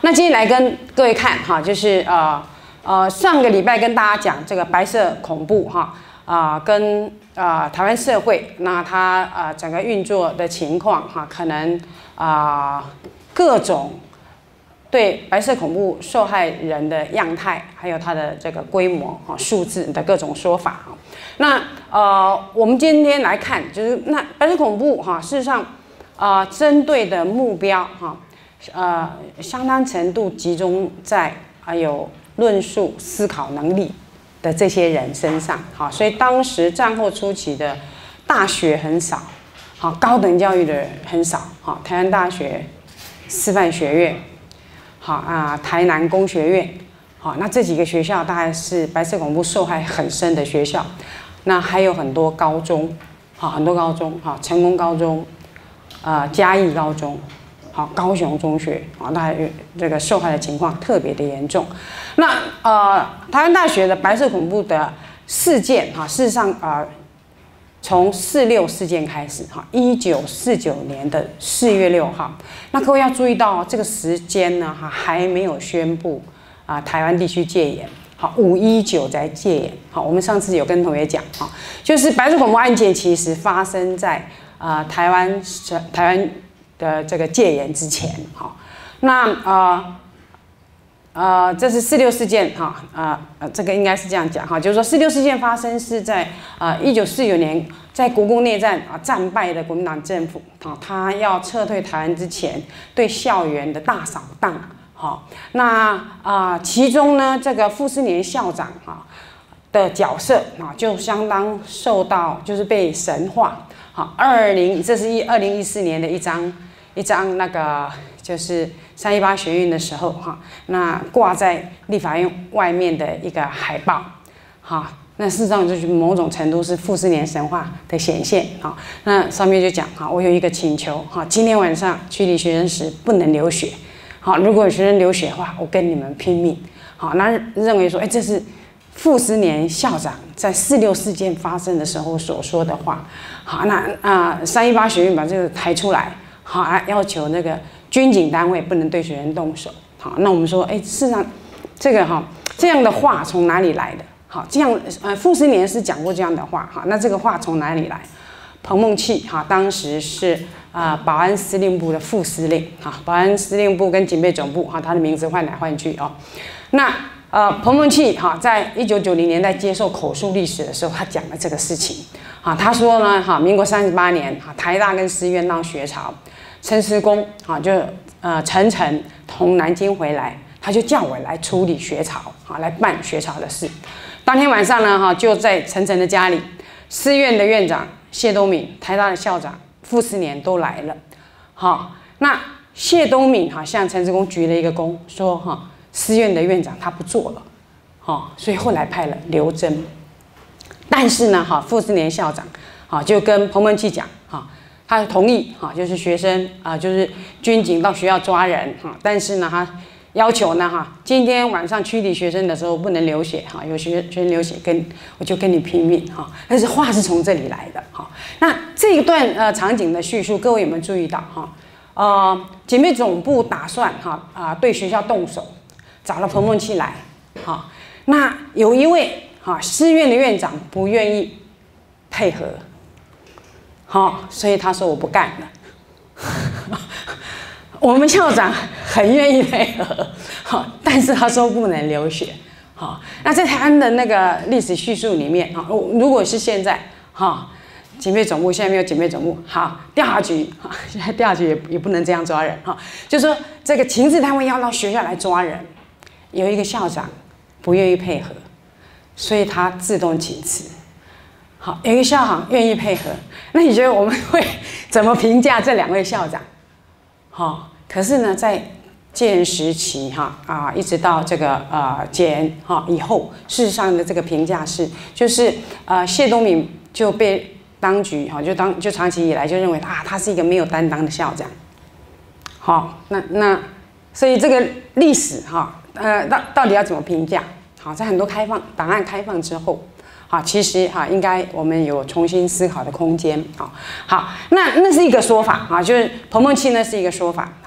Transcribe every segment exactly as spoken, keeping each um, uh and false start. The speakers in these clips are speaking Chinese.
那今天来跟各位看哈，就是呃呃上个礼拜跟大家讲这个白色恐怖哈啊、呃、跟啊、呃、台湾社会那它啊、呃、整个运作的情况哈，可能啊、呃、各种对白色恐怖受害人的样态，还有它的这个规模哈数字的各种说法哈。那呃我们今天来看，就是那白色恐怖哈，事实上啊、呃、针对的目标哈。呃，相当程度集中在还有论述、思考能力的这些人身上，好，所以当时战后初期的大学很少，好，高等教育的人很少，好，台湾大学、师范学院，好啊，台南工学院，好，那这几个学校大概是白色恐怖受害很深的学校，那还有很多高中，好，很多高中，好，成功高中，呃，嘉义高中。好，高雄中学啊，那这个受害的情况特别的严重。那呃，台湾大学的白色恐怖的事件哈，事实上啊、呃，从四六事件开始哈，一九四九年的四月六号，那各位要注意到这个时间呢哈，还没有宣布啊、呃、台湾地区戒严。好，五一九才戒严。好，我们上次有跟同学讲哈，就是白色恐怖案件其实发生在啊、呃、台湾台湾。的这个戒严之前，好，那呃呃，这是四六事件哈，啊呃，这个应该是这样讲哈，就是说四六事件发生是在呃一九四九年，在国共内战啊战败的国民党政府啊，他要撤退台湾之前，对校园的大扫荡，好，那啊、呃、其中呢，这个傅斯年校长哈的角色啊，就相当受到就是被神化。好，二零这是一二零一四年的一张一张那个就是三一八学运的时候哈，那挂在立法院外面的一个海报，哈，那事实上就是某种程度是傅斯年神话的显现哈。那上面就讲哈，我有一个请求哈，今天晚上驱离学生时不能流血，好，如果有学生流血的话，我跟你们拼命，好，那认为说，哎，这是傅斯年校长在四六事件发生的时候所说的话，好，那啊三一八学运把这个抬出来，好，要求那个军警单位不能对学生动手，好，那我们说，哎，事实上这个哈这样的话从哪里来的？好，这样呃傅斯年是讲过这样的话，好，那这个话从哪里来？彭孟緝哈当时是啊、呃、保安司令部的副司令，哈，保安司令部跟警备总部哈他的名字换来换去哦，那。呃，彭孟緝哈，在一九九零年代接受口述历史的时候，他讲了这个事情，啊，他说呢，哈，民国三十八年，哈，台大跟师院闹学潮，陈时中，哈，就呃陈诚从南京回来，他就叫我来处理学潮，啊，来办学潮的事。当天晚上呢，哈，就在陈诚的家里，师院的院长谢东閔，台大的校长傅斯年都来了，好，那谢东閔哈向陈时中鞠了一个躬，说哈。师院的院长他不做了，好，所以后来派了刘真。但是呢，哈，傅斯年校长，好，就跟彭孟緝讲，哈，他同意，哈，就是学生啊，就是军警到学校抓人，哈，但是呢，他要求呢，哈，今天晚上驱离学生的时候不能流血，哈，有学学生流血跟我就跟你拼命，哈，但是话是从这里来的，哈。那这一段呃场景的叙述，各位有没有注意到，哈？呃，警备总部打算哈啊、呃、对学校动手。找了彭孟緝来，好，那有一位哈师院的院长不愿意配合，好，所以他说我不干了。我们校长很愿意配合，好，但是他说不能流血，好，那在台湾的那个历史叙述里面，哈，如果是现在，哈，警备总部现在没有警备总部，好，调查局，哈，现在调查局也也不能这样抓人，哈，就说这个情治单位要到学校来抓人。有一个校长不愿意配合，所以他自动请辞。好，有一个校长愿意配合，那你觉得我们会怎么评价这两位校长？好，可是呢，在戒严时期哈啊，一直到这个呃戒严哈以后，事实上的这个评价是，就是呃谢东閔就被当局哈就当就长期以来就认为啊他是一个没有担当的校长。好，那那所以这个历史哈。呃，到到底要怎么评价？好，在很多开放档案开放之后，好，其实哈，应该我们有重新思考的空间。好，好，那那是一个说法哈，就是彭孟緝那是一个说法哈。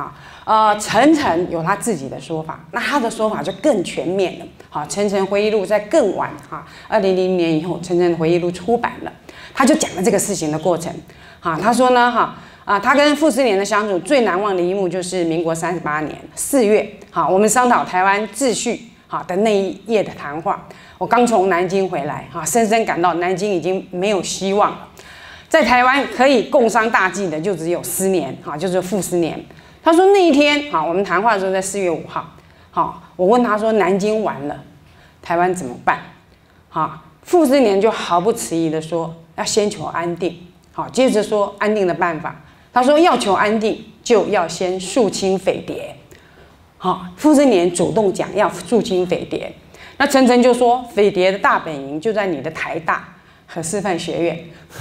呃，陈诚有他自己的说法，那他的说法就更全面了。好，陈诚回忆录在更晚哈，二零零零年以后，陈诚回忆录出版了，他就讲了这个事情的过程。哈，他说呢，哈啊，他跟傅斯年的相处最难忘的一幕就是民国三十八年四月，好，我们商讨台湾秩序好的那一夜的谈话。我刚从南京回来，哈，深深感到南京已经没有希望了，在台湾可以共商大计的就只有斯年，哈，就是傅斯年。他说那一天，好，我们谈话的时候在四月五号，好，我问他说南京完了，台湾怎么办？好，傅斯年就毫不迟疑的说要先求安定，好，接着说安定的办法，他说要求安定就要先肃清匪谍，好，傅斯年主动讲要肃清匪谍，那陈诚就说匪谍的大本营就在你的台大和师范学院，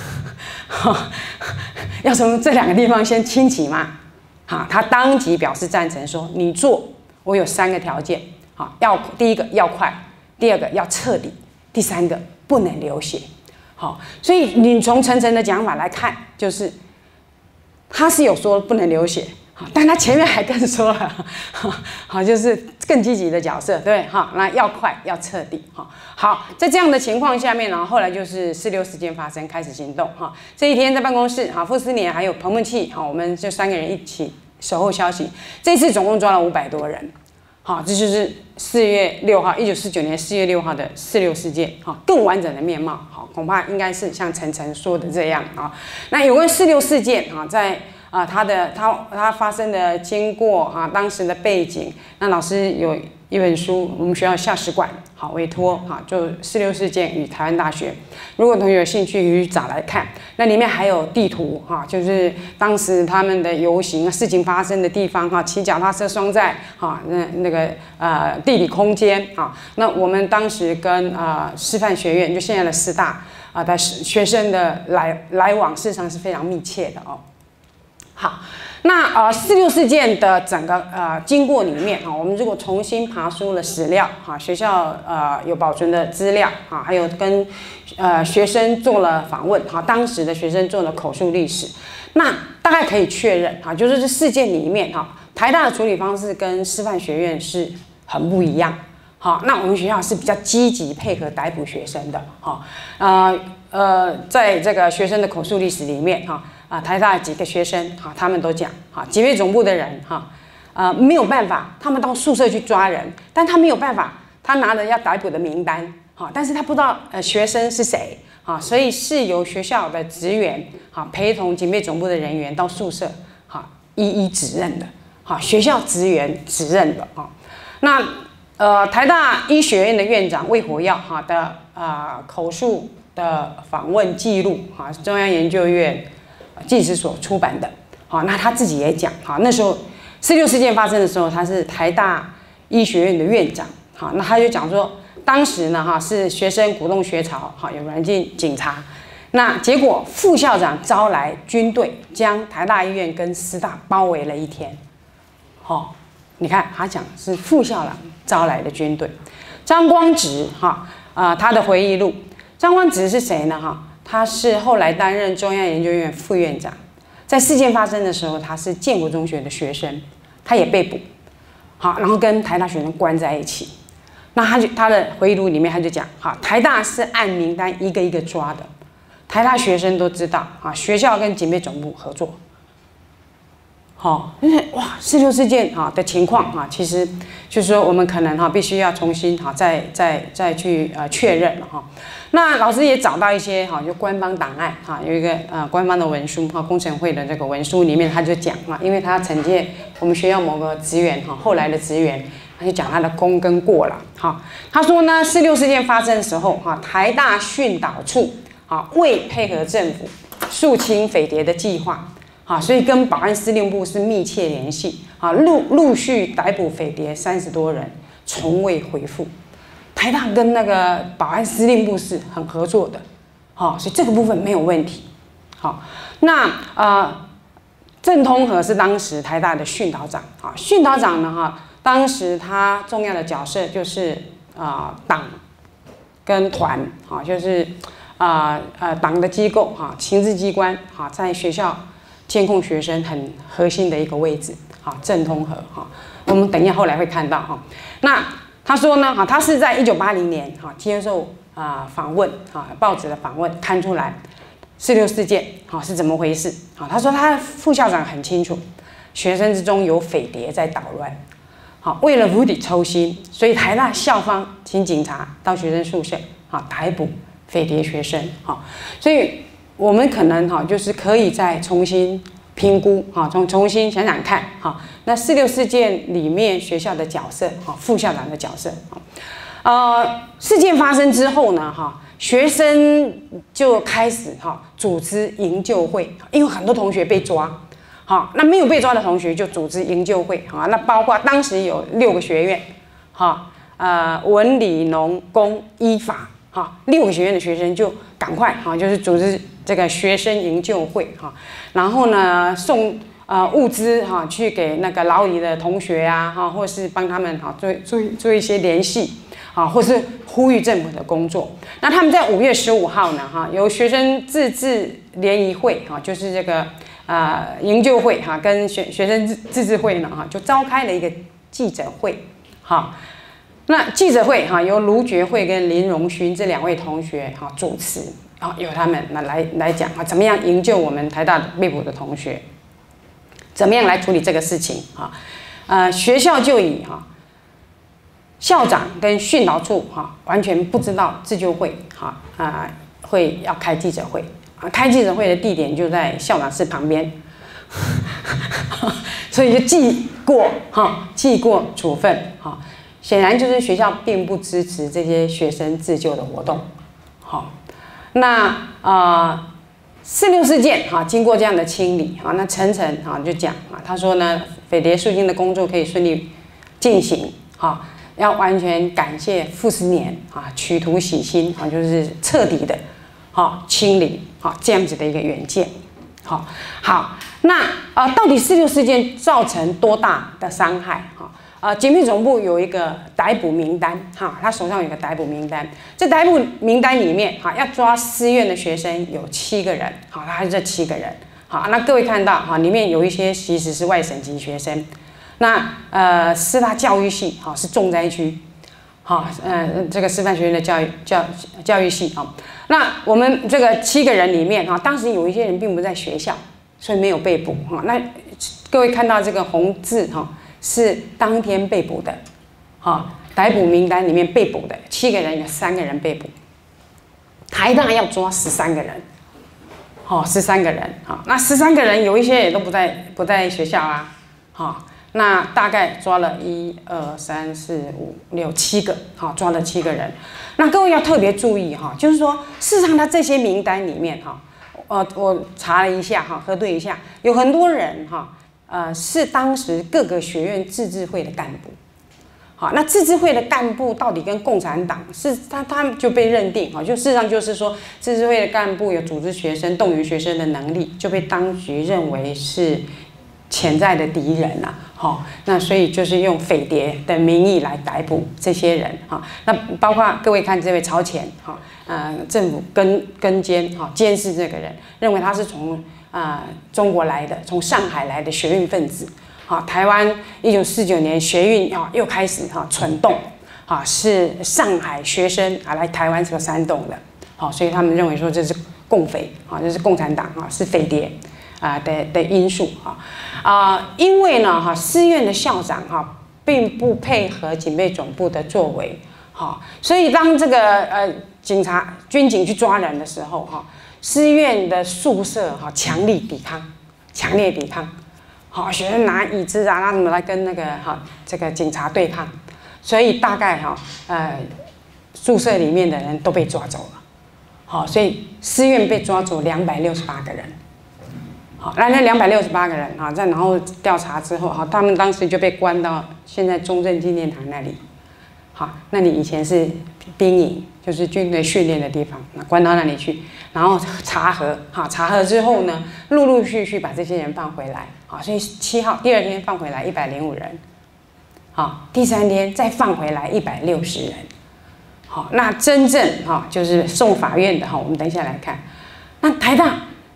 要从这两个地方先清起嘛。好，他当即表示赞成，说你做，我有三个条件。好，要第一个要快，第二个要彻底，第三个不能流血。好，所以你从陈诚的讲法来看，就是他是有说不能流血，但他前面还更说了，好，就是更积极的角色，对哈，那要快要彻底哈。好，在这样的情况下面呢，后来就是四六事件发生，开始行动哈。这一天在办公室，哈，傅斯年还有彭孟緝，哈，我们就三个人一起守候消息。这次总共抓了五百多人，好，这就是四月六号，一九四九年四月六号的四六事件，哈，更完整的面貌，好，恐怕应该是像陈诚说的这样啊。那有关四六事件啊，在啊，它的它它发生的经过啊，当时的背景，那老师有一本书，我们学校校史馆好委托哈，就四六事件与台湾大学，如果同学有兴趣，可以找来看。那里面还有地图哈，就是当时他们的游行事情发生的地方哈，骑脚踏车双载哈，那那个呃地理空间啊，那我们当时跟啊、呃、师范学院，就现在的师大啊的学生的来来往，事实上是非常密切的哦。好，那呃四六事件的整个呃经过里面啊，我们如果重新爬梳了史料哈，学校呃有保存的资料啊，还有跟呃学生做了访问哈，当时的学生做了口述历史，那大概可以确认哈，就是这事件里面哈，台大的处理方式跟师范学院是很不一样。好，那我们学校是比较积极配合逮捕学生的哈，呃呃，在这个学生的口述历史里面哈。啊，台大几个学生哈，他们都讲哈，警备总部的人哈，呃，没有办法，他们到宿舍去抓人，但他没有办法，他拿着要逮捕的名单哈，但是他不知道呃学生是谁啊，所以是由学校的职员哈陪同警备总部的人员到宿舍哈一一指认的，哈，学校职员指认的啊。那呃，台大医学院的院长魏火药哈的啊、呃、口述的访问记录哈，中央研究院纪实所出版的，好，那他自己也讲，好，那时候四六事件发生的时候，他是台大医学院的院长，好，那他就讲说，当时呢，哈，是学生鼓动学潮，好，有软禁警察，那结果副校长招来军队，将台大医院跟师大包围了一天，好，你看他讲是副校长招来的军队，张光直，哈，啊，他的回忆录，张光直是谁呢，哈？他是后来担任中央研究院副院长，在事件发生的时候，他是建国中学的学生，他也被捕，好，然后跟台大学生关在一起。那他就他的回忆录里面他就讲，好，台大是按名单一个一个抓的，台大学生都知道，啊，学校跟警备总部合作。好，哇，四六事件啊的情况啊，其实就是说我们可能哈必须要重新哈再再再去呃确认了哈。那老师也找到一些哈，就官方档案哈，有一个呃官方的文书哈，工程会的这个文书里面他就讲啊，因为他承接我们学校某个职员哈，后来的职员，他就讲他的功跟过了哈。他说呢，四六事件发生的时候哈，台大训导处啊未配合政府肃清匪谍的计划。好，所以跟保安司令部是密切联系，啊，陆陆续逮捕匪谍三十多人，从未回复。台大跟那个保安司令部是很合作的，好，所以这个部分没有问题。好，那呃，郑通和是当时台大的训导长，啊，训导长呢，哈，当时他重要的角色就是啊、呃、党跟团，啊，就是啊呃党的机构，哈，情治机关，哈，在学校。监控学生很核心的一个位置， 哈，郑通和哈，我们等一下后来会看到哈。那他说呢，哈，他是在一九八零年哈接受啊访问啊报纸的访问看出来四六事件哈是怎么回事啊？他说他副校长很清楚，学生之中有匪谍在捣乱。 好，为了釜底抽薪，所以台大校方请警察到学生宿舍，好逮捕匪谍学生，好，所以我们可能哈就是可以再重新评估，哈，重重新想想看，哈，那四六事件里面学校的角色，哈，副校长的角色，呃，事件发生之后呢，哈，学生就开始哈组织营救会，因为很多同学被抓。 好，那没有被抓的同学就组织营救会，好，那包括当时有六个学院，好，呃，文理农工医法，好，六个学院的学生就赶快，哈，就是组织这个学生营救会，哈，然后呢送呃物资哈去给那个牢里的同学啊，哈，或是帮他们哈做做做一些联系，啊，或是呼吁政府的工作。那他们在五月十五号呢，哈，由学生自治联谊会，哈，就是这个。 啊，营救会哈跟学学生自自治会呢哈就召开了一个记者会，好，那记者会哈由卢觉慧跟林荣勋这两位同学哈主持，啊由他们来来来讲啊怎么样营救我们台大被捕的同学，怎么样来处理这个事情啊？呃，学校就以哈校长跟训导处哈完全不知道自救会哈啊会要开记者会。 啊，开记者会的地点就在校长室旁边，所以就记过哈，记过处分哈。显然就是学校并不支持这些学生自救的活动。好，那啊四六事件哈，经过这样的清理哈，那陈诚哈就讲啊，他说呢，匪谍肃清的工作可以顺利进行哈，要完全感谢傅斯年啊，取图洗心啊，就是彻底的。 好，清理好这样子的一个远见，好，好，那呃，到底四六事件造成多大的伤害？哈，呃，警政总部有一个逮捕名单，哈，他手上有一个逮捕名单，这逮捕名单里面，哈，要抓师院的学生有七个人，好，他是这七个人，好，那各位看到哈，里面有一些其实是外省籍学生，那呃，师大教育系，哈，是重灾区。 好，呃，这个师范学院的教育教教育系啊，那我们这个七个人里面哈，当时有一些人并不在学校，所以没有被捕哈。那各位看到这个红字哈，是当天被捕的，哈，逮捕名单里面被捕的七个人有三个人被捕，台大要抓十三个人，好，十三个人哈，那十三个人有一些也都不在不在学校啊，哈。 那大概抓了一二三四五六七个，好，抓了七个人。那各位要特别注意哈，就是说，事实上他这些名单里面哈，呃，我查了一下哈，核对一下，有很多人哈，呃，是当时各个学院自治会的干部。好，那自治会的干部到底跟共产党是他他们就被认定哈，就事实上就是说，自治会的干部有组织学生、动员学生的能力，就被当局认为是。 潜在的敌人呐、啊，好，那所以就是用匪谍的名义来逮捕这些人哈。那包括各位看这位朝前哈，呃，政府跟跟监哈监视这个人，认为他是从啊、呃、中国来的，从上海来的学运分子。好，台湾一九四九年学运啊又开始哈蠢动，啊是上海学生啊来台湾所煽动的，好，所以他们认为说这是共匪啊，这是共产党啊，是匪谍。 啊的的因素哈啊，因为呢哈，师院的校长哈并不配合警备总部的作为，哈，所以当这个呃警察军警去抓人的时候哈，师院的宿舍哈强力抵抗，强烈抵抗，好，学生拿椅子啊，拿什么来跟那个哈这个警察对抗，所以大概哈呃宿舍里面的人都被抓走了，好，所以师院被抓走两百六十八个人。 好，那那两百六十八个人啊，再然后调查之后，哈，他们当时就被关到现在中正纪念堂那里，好，那里以前是兵营，就是军队训练的地方，那关到那里去，然后查核，好，查核之后呢，陆陆续续把这些人放回来，好，所以七号第二天放回来一百零五人，好，第三天再放回来一百六十人，好，那真正哈就是送法院的哈，我们等一下来看，那台大。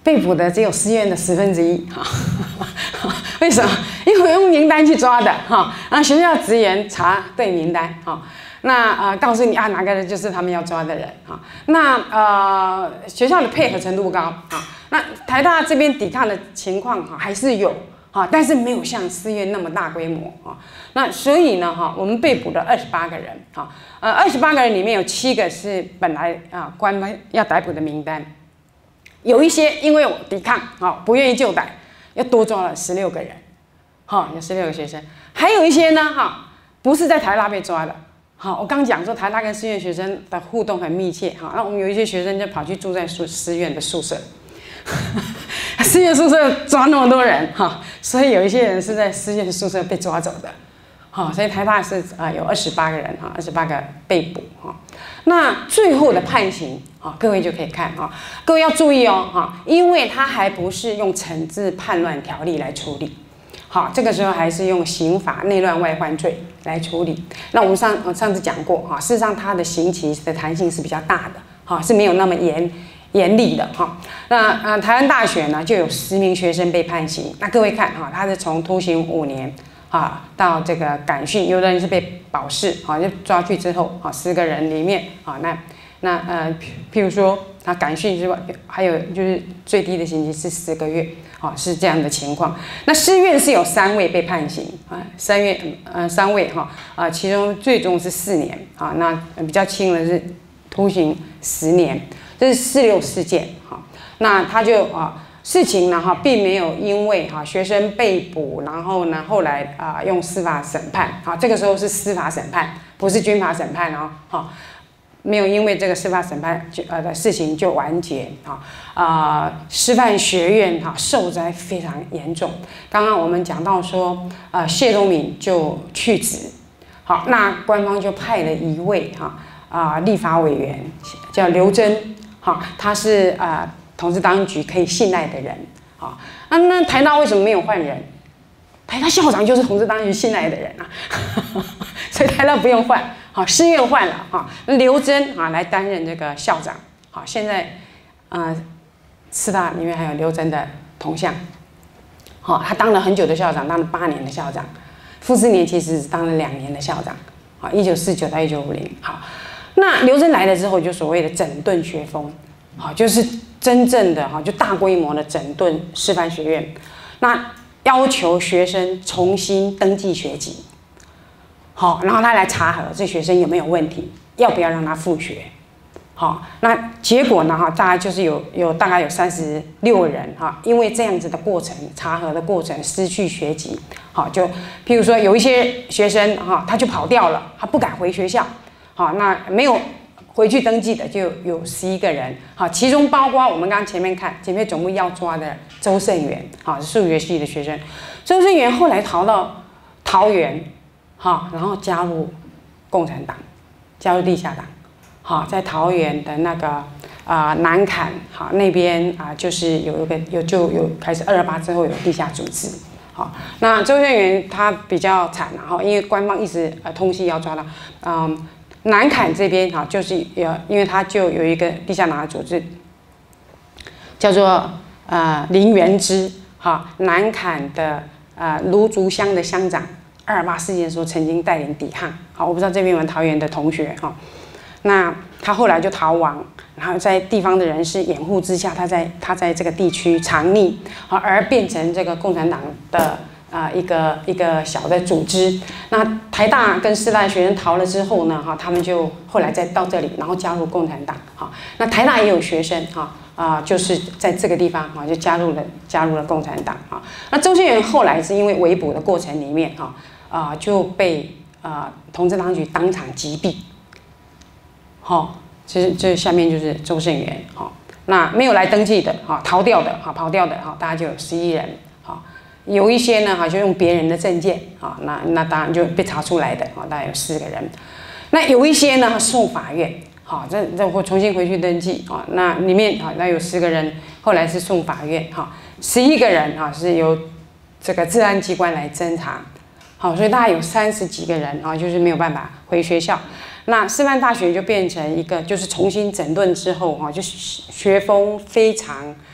被捕的只有师院的十分之一哈。为什么？因为我用名单去抓的哈，那学校职员查对名单哈，那呃告诉你啊哪个人就是他们要抓的人哈，那呃学校的配合程度高啊，那台大这边抵抗的情况哈还是有哈，但是没有像师院那么大规模啊，那所以呢哈，我们被捕了二十八个人哈，呃二十八个人里面有七个是本来啊官方要逮捕的名单，有一些因为我抵抗啊不愿意就逮。又多抓了十六个人，哈，有十六个学生，还有一些呢，哈，不是在台大被抓的，好，我刚讲说台大跟师院学生的互动很密切，哈，那我们有一些学生就跑去住在师师院的宿舍，师院宿舍抓那么多人，哈，所以有一些人是在师院宿舍被抓走的，好，所以台大是啊有二十八个人，哈，二十八个被捕，哈，那最后的判刑。啊，各位就可以看啊，各位要注意哦，哈，因为它还不是用惩治叛乱条例来处理，好，这个时候还是用刑法内乱外患罪来处理。那我们上上次讲过哈，事实上它的刑期的弹性是比较大的，哈，是没有那么严严厉的哈。那呃，台湾大学呢就有十名学生被判刑，那各位看哈，他是从徒刑五年啊到这个感训，有的人是被保释，好，就抓去之后，啊，十个人里面啊那。那呃，譬如说他感训之外，还有就是最低的刑期是十个月，好，是这样的情况。那师院是有三位被判刑啊，三月呃三位哈啊，其中最终是四年啊，那比较轻的是徒刑十年，这是四六事件哈。那他就啊事情呢哈，并没有因为哈学生被捕，然后呢后来啊用司法审判啊，这个时候是司法审判，不是军法审判哦，哈。没有因为这个司法审判就呃的事情就完结啊啊、呃，师范学院哈、啊、受灾非常严重。刚刚我们讲到说，呃谢东闵就去职，好，那官方就派了一位哈啊、呃、立法委员叫刘珍，好，他是啊、呃、统治当局可以信赖的人，好，那那台大为什么没有换人？台大校长就是统治当局信赖的人啊，所以台大不用换。好，师院换了哈，刘珍啊来担任这个校长。好，现在呃，师大里面还有刘珍的铜像。好，他当了很久的校长，当了八年的校长。傅斯年其实只当了两年的校长。好，一九四九到一九五零。好，那刘珍来了之后，就所谓的整顿学风，好，就是真正的哈，就大规模的整顿师范学院。那要求学生重新登记学籍。好，然后他来查核这学生有没有问题，要不要让他复学。好，那结果呢？哈，大概就是有有大概有三十六人哈，因为这样子的过程，查核的过程失去学籍。好，就譬如说有一些学生哈，他就跑掉了，他不敢回学校。好，那没有回去登记的就有十一个人。好，其中包括我们刚刚前面看检配总部要抓的周胜元，好，是数学系的学生。周胜元后来逃到桃园。好，然后加入共产党，加入地下党。好，在桃园的那个啊、呃、南坎，好那边啊、呃、就是有一个有就有开始二二八之后有地下组织。好，那周胜元他比较惨然后因为官方一直呃通缉要抓他。嗯，南坎这边哈就是有，因为他就有一个地下党的组织，叫做呃林元之，哈南坎的呃芦竹乡的乡长。二二八事件的时候，曾经带领抵抗，好，我不知道这边有没有桃园的同学哈。那他后来就逃亡，然后在地方的人士掩护之下，他在他在这个地区藏匿，好，而变成这个共产党的啊、呃、一个一个小的组织。那台大跟师大学生逃了之后呢，哈，他们就后来再到这里，然后加入共产党，好，那台大也有学生哈。啊、呃，就是在这个地方哈，就加入了加入了共产党啊。那周胜元后来是因为围捕的过程里面哈啊、呃、就被啊、呃、统治当局当场击毙。好、哦，其实这下面就是周胜元哈、哦。那没有来登记的哈、哦，逃掉的哈、哦，跑掉的哈、哦，大概就有十一人哈、哦。有一些呢哈就用别人的证件啊、哦，那那当然就被查出来的啊、哦，大概有四个人。那有一些呢送法院。好，这这我重新回去登记啊。那里面啊，那有十个人，后来是送法院哈，十一个人啊是由这个治安机关来侦查。好，所以大概有三十几个人啊，就是没有办法回学校。那师范大学就变成一个，就是重新整顿之后哈，就是学风非常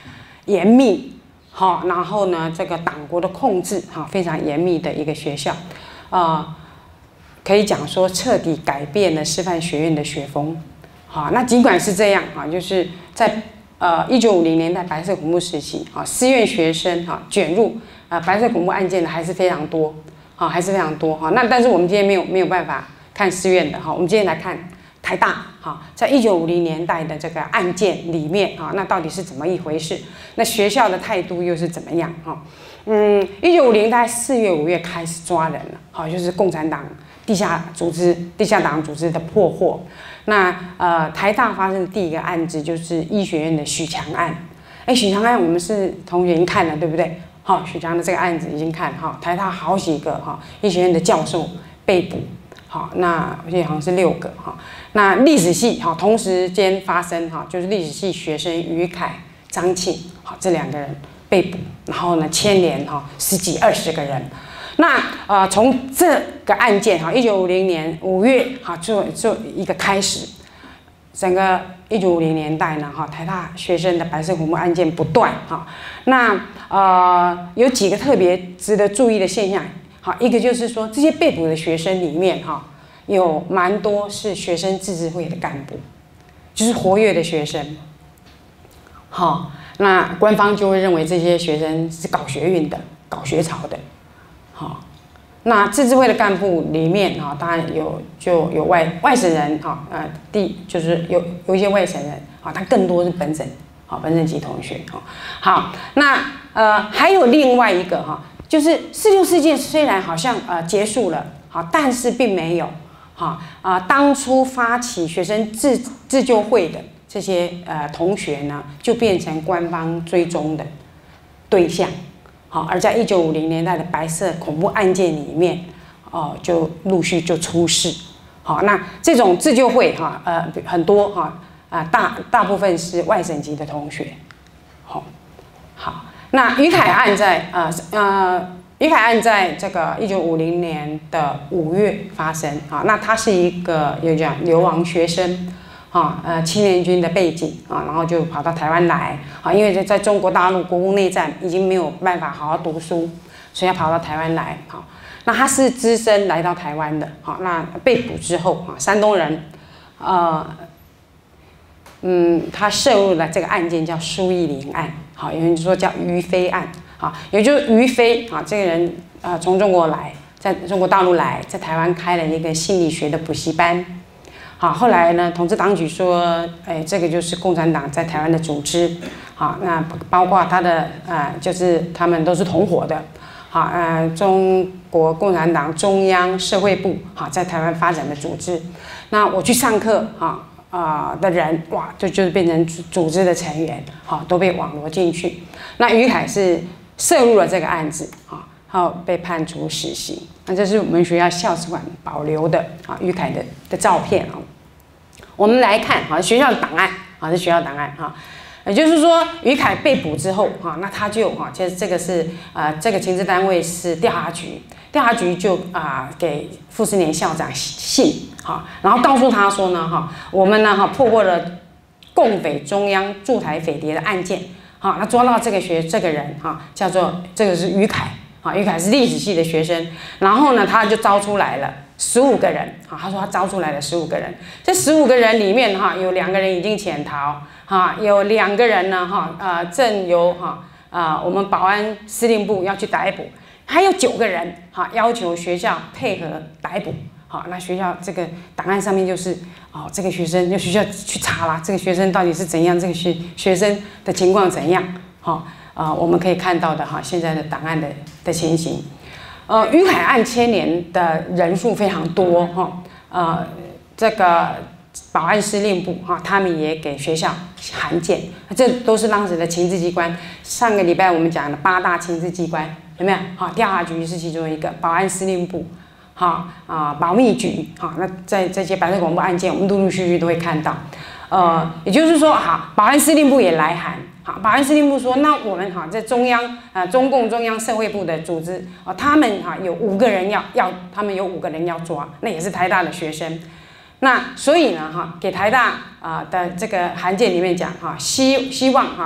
严密，好，然后呢，这个党国的控制哈非常严密的一个学校，啊，可以讲说彻底改变了师范学院的学风。好，那尽管是这样啊，就是在呃一九五零年代白色恐怖时期啊，私院学生哈卷入啊白色恐怖案件的还是非常多，啊还是非常多哈。那但是我们今天没有没有办法看私院的哈，我们今天来看台大哈，在一九五零年代的这个案件里面啊，那到底是怎么一回事？那学校的态度又是怎么样哈？嗯，一九五零大概四月五月开始抓人了，好，就是共产党地下组织、地下党组织的破获。那呃，台大发生的第一个案子就是医学院的许强案。哎，许强案我们是同学已经看了，对不对？好，许强的这个案子已经看哈，台大好几个哈医学院的教授被捕。好，那我记得好像是六个哈。那历史系好同时间发生哈，就是历史系学生于凯、张庆好这两个人被捕，然后呢牵连哈十几二十个人。那呃，从这个案件哈，一九五零年五月哈做做一个开始，整个一九五零年代呢哈，台大学生的白色恐怖案件不断哈。那呃有几个特别值得注意的现象，好，一个就是说这些被捕的学生里面哈，有蛮多是学生自治会的干部，就是活跃的学生。好，那官方就会认为这些学生是搞学运的、搞学潮的。好，那自治会的干部里面哈，当然有就有外外省人哈，呃，第就是有有一些外省人啊，但更多是本省，好本省籍同学哈。好，那呃还有另外一个哈，就是四六事件虽然好像呃结束了，好，但是并没有哈啊，当初发起学生自自救会的这些呃同学呢，就变成官方追踪的对象。好，而在一九五零年代的白色恐怖案件里面，哦，就陆续就出事。好，那这种自救会哈，呃，很多哈啊，大大部分是外省籍的同学。好，好，那于凯案在呃呃，于凯案在这个一九五零年的五月发生。啊，那他是一个有讲流亡学生。啊，呃，青年军的背景啊，然后就跑到台湾来啊，因为在在中国大陆国共内战已经没有办法好好读书，所以要跑到台湾来。好，那他是只身来到台湾的。好，那被捕之后啊，山东人，呃，嗯，他涉入了这个案件叫苏忆林案。好，有人说叫于飞案。好，也就是于飞啊，这个人呃从中国来，在中国大陆来，在台湾开了一个心理学的补习班。好，后来呢，统治当局说，哎，这个就是共产党在台湾的组织。好，那包括他的呃，就是他们都是同伙的。好，呃，中国共产党中央社会部好在台湾发展的组织。那我去上课啊啊、呃、的人，哇，就就是变成组织的成员，好，都被网罗进去。那于凯是涉入了这个案子啊。好，被判处死刑。那这是我们学校校史馆保留的啊，于凯的的照片啊。我们来看哈，学校的档案啊，是学校档案哈。也就是说，于凯被捕之后哈，那他就哈，其实这个是呃，这个情治单位是调查局，调查局就啊、呃、给傅斯年校长信哈，然后告诉他说呢哈，我们呢哈破获了共匪中央驻台匪谍的案件，好，那抓到这个学这个人哈，叫做这个是于凯。啊，于凯是历史系的学生，然后呢，他就招出来了十五个人。啊，他说他招出来了十五个人，这十五个人里面哈，有两个人已经潜逃，哈，有两个人呢，哈，呃，正由哈啊我们保安司令部要去逮捕，还有九个人，哈，要求学校配合逮捕。好，那学校这个档案上面就是，哦，这个学生，就学校去查啦，这个学生到底是怎样，这个学学生的情况怎样，好。啊、呃，我们可以看到的哈，现在的档案的的情形，呃，于凯案牵连的人数非常多哈，呃，这个保安司令部哈，他们也给学校函件，这都是当时的情治机关。上个礼拜我们讲的八大情治机关有没有？好，调查局是其中一个，保安司令部，哈啊，保密局，哈，那在这些白色恐怖案件，我们陆陆续续都会看到，呃，也就是说，哈，保安司令部也来函。好，保安司令部说，那我们哈在中央啊、呃，中共中央社会部的组织啊，他们哈有五个人要要，他们有五个人要抓，那也是台大的学生。那所以呢哈，给台大啊、呃、的这个函件里面讲哈，希希望哈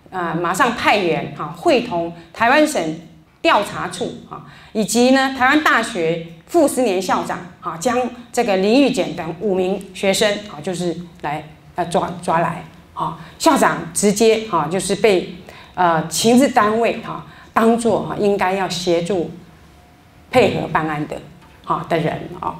啊、呃、马上派员哈、啊、会同台湾省调查处啊，以及呢台湾大学傅斯年校长啊，将这个林玉简等五名学生啊，就是来呃抓抓来啊，校长直接啊就是被呃情治单位哈、啊、当作哈、啊、应该要协助配合办案的啊的人啊。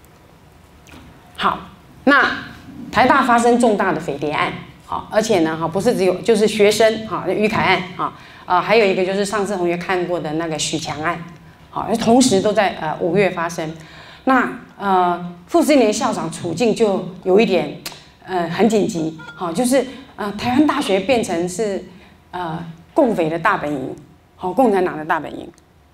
好，那台大发生重大的匪谍案。好，而且呢，哈，不是只有就是学生哈，于凯案啊，呃，还有一个就是上次同学看过的那个许强案，好，同时都在呃五月发生。那呃，傅斯年校长处境就有一点呃很紧急，好，就是呃台湾大学变成是呃共匪的大本营，好，共产党的大本营，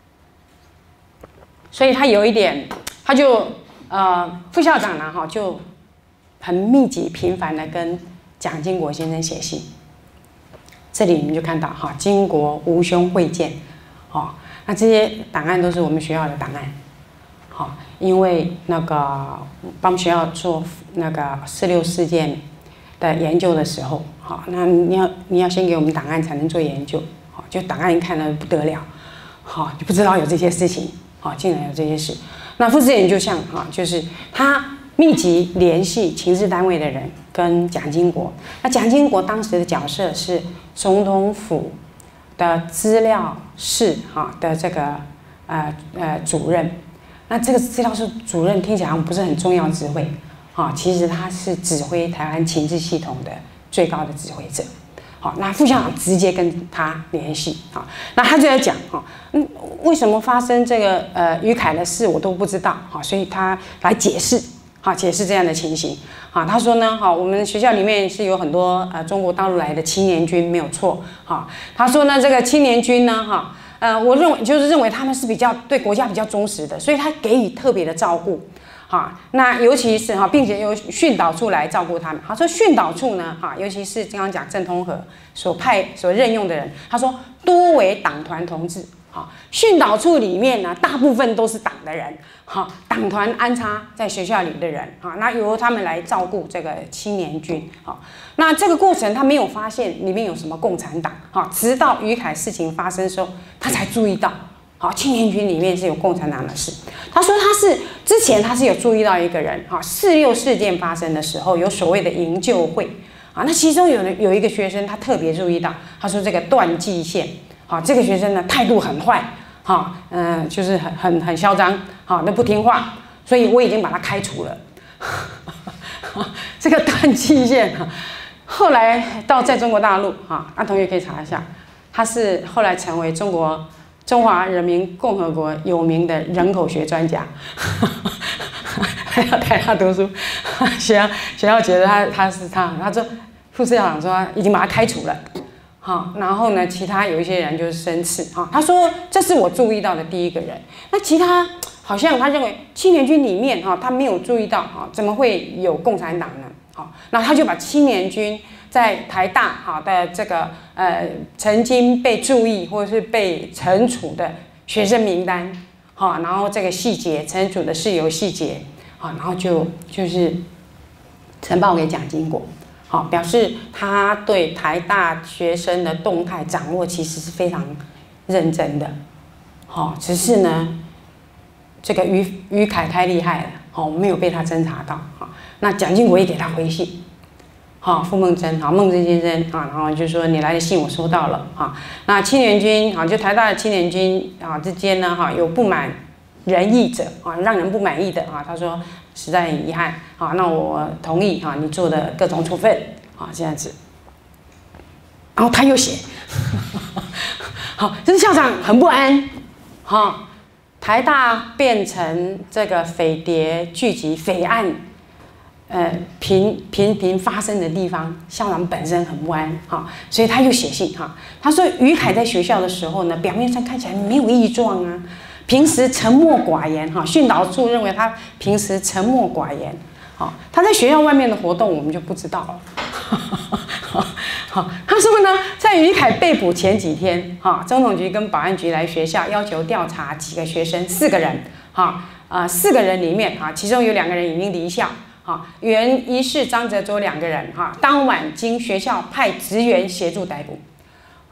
所以他有一点，他就呃副校长呢，哈，就很密集频繁的跟蒋经国先生写信，这里你们就看到哈，经国吴兄会见，哦，那这些档案都是我们学校的档案，好，因为那个帮学校做那个四六事件的研究的时候，好，那你要你要先给我们档案才能做研究，好，就档案一看呢不得了，好，就不知道有这些事情，好，竟然有这些事，那傅斯年就像哈，就是他密集联系情治单位的人。跟蒋经国，那蒋经国当时的角色是总统府的资料室哈的这个呃呃主任，那这个资料室主任听起来好像不是很重要职位，哈，其实他是指挥台湾情治系统的最高的指挥者，好，那副校长直接跟他联系，好，那他就在讲哈，嗯，为什么发生这个呃于凯的事我都不知道，好，所以他来解释。好，解释这样的情形。好，他说呢，好，我们学校里面是有很多呃中国大陆来的青年军，没有错。好，他说呢，这个青年军呢，哈，呃，我认为就是认为他们是比较对国家比较忠实的，所以他给予特别的照顾。好，那尤其是哈，并且由训导处来照顾他们。他说训导处呢，哈，尤其是刚刚讲郑通和所派所任用的人，他说多为党团同志。好，训导处里面呢，大部分都是党的人，好，党团安插在学校里的人，好，那由他们来照顾这个青年军，好，那这个过程他没有发现里面有什么共产党，好，直到于凯事情发生的时候，他才注意到，好，青年军里面是有共产党的事。他说他是之前他是有注意到一个人，哈，四六事件发生的时候有所谓的营救会，啊，那其中有的有一个学生他特别注意到，他说这个段继宪。好，这个学生呢态度很坏，哈，嗯、呃，就是很很很嚣张，好，那不听话，所以我已经把他开除了。这个段继宪啊，后来到在中国大陆，哈，那同学可以查一下，他是后来成为中国中华人民共和国有名的人口学专家，还要台大读书，学校学校觉得他他是他，他说副校长说已经把他开除了。好，然后呢，其他有一些人就是生刺啊。他说这是我注意到的第一个人。那其他好像他认为青年军里面哈，他没有注意到哈，怎么会有共产党呢？好，那他就把青年军在台大好的这个呃曾经被注意或者是被惩处的学生名单，好，然后这个细节惩处的事由细节，好，然后就就是呈报给蒋经国。好，表示他对台大学生的动态掌握其实是非常认真的，好，只是呢，这个于于凯太厉害了，好，没有被他侦查到，好，那蒋经国也给他回信，好，傅孟真，好，孟真先生啊，然后就说你来的信我收到了，哈，那青年军啊，就台大的青年军啊之间呢，哈，有不满人意者啊，让人不满意的啊，他说。实在很遗憾，好，那我同意哈，你做的各种处分，好，这样子，然后他又写，好，就是校长很不安，哈，台大变成这个匪谍聚集、匪案，呃，频频频发生的地方，校长本身很不安，哈，所以他又写信哈，他说于凯在学校的时候呢，表面上看起来没有异状啊。平时沉默寡言，哈，训导处认为他平时沉默寡言，好，他在学校外面的活动我们就不知道了。好，他说呢，在于凯被捕前几天，哈，中统局跟保安局来学校要求调查几个学生，四个人，哈，啊，四个人里面，哈，其中有两个人已经离校，哈，原一是张哲卓两个人，哈，当晚经学校派职员协助逮捕。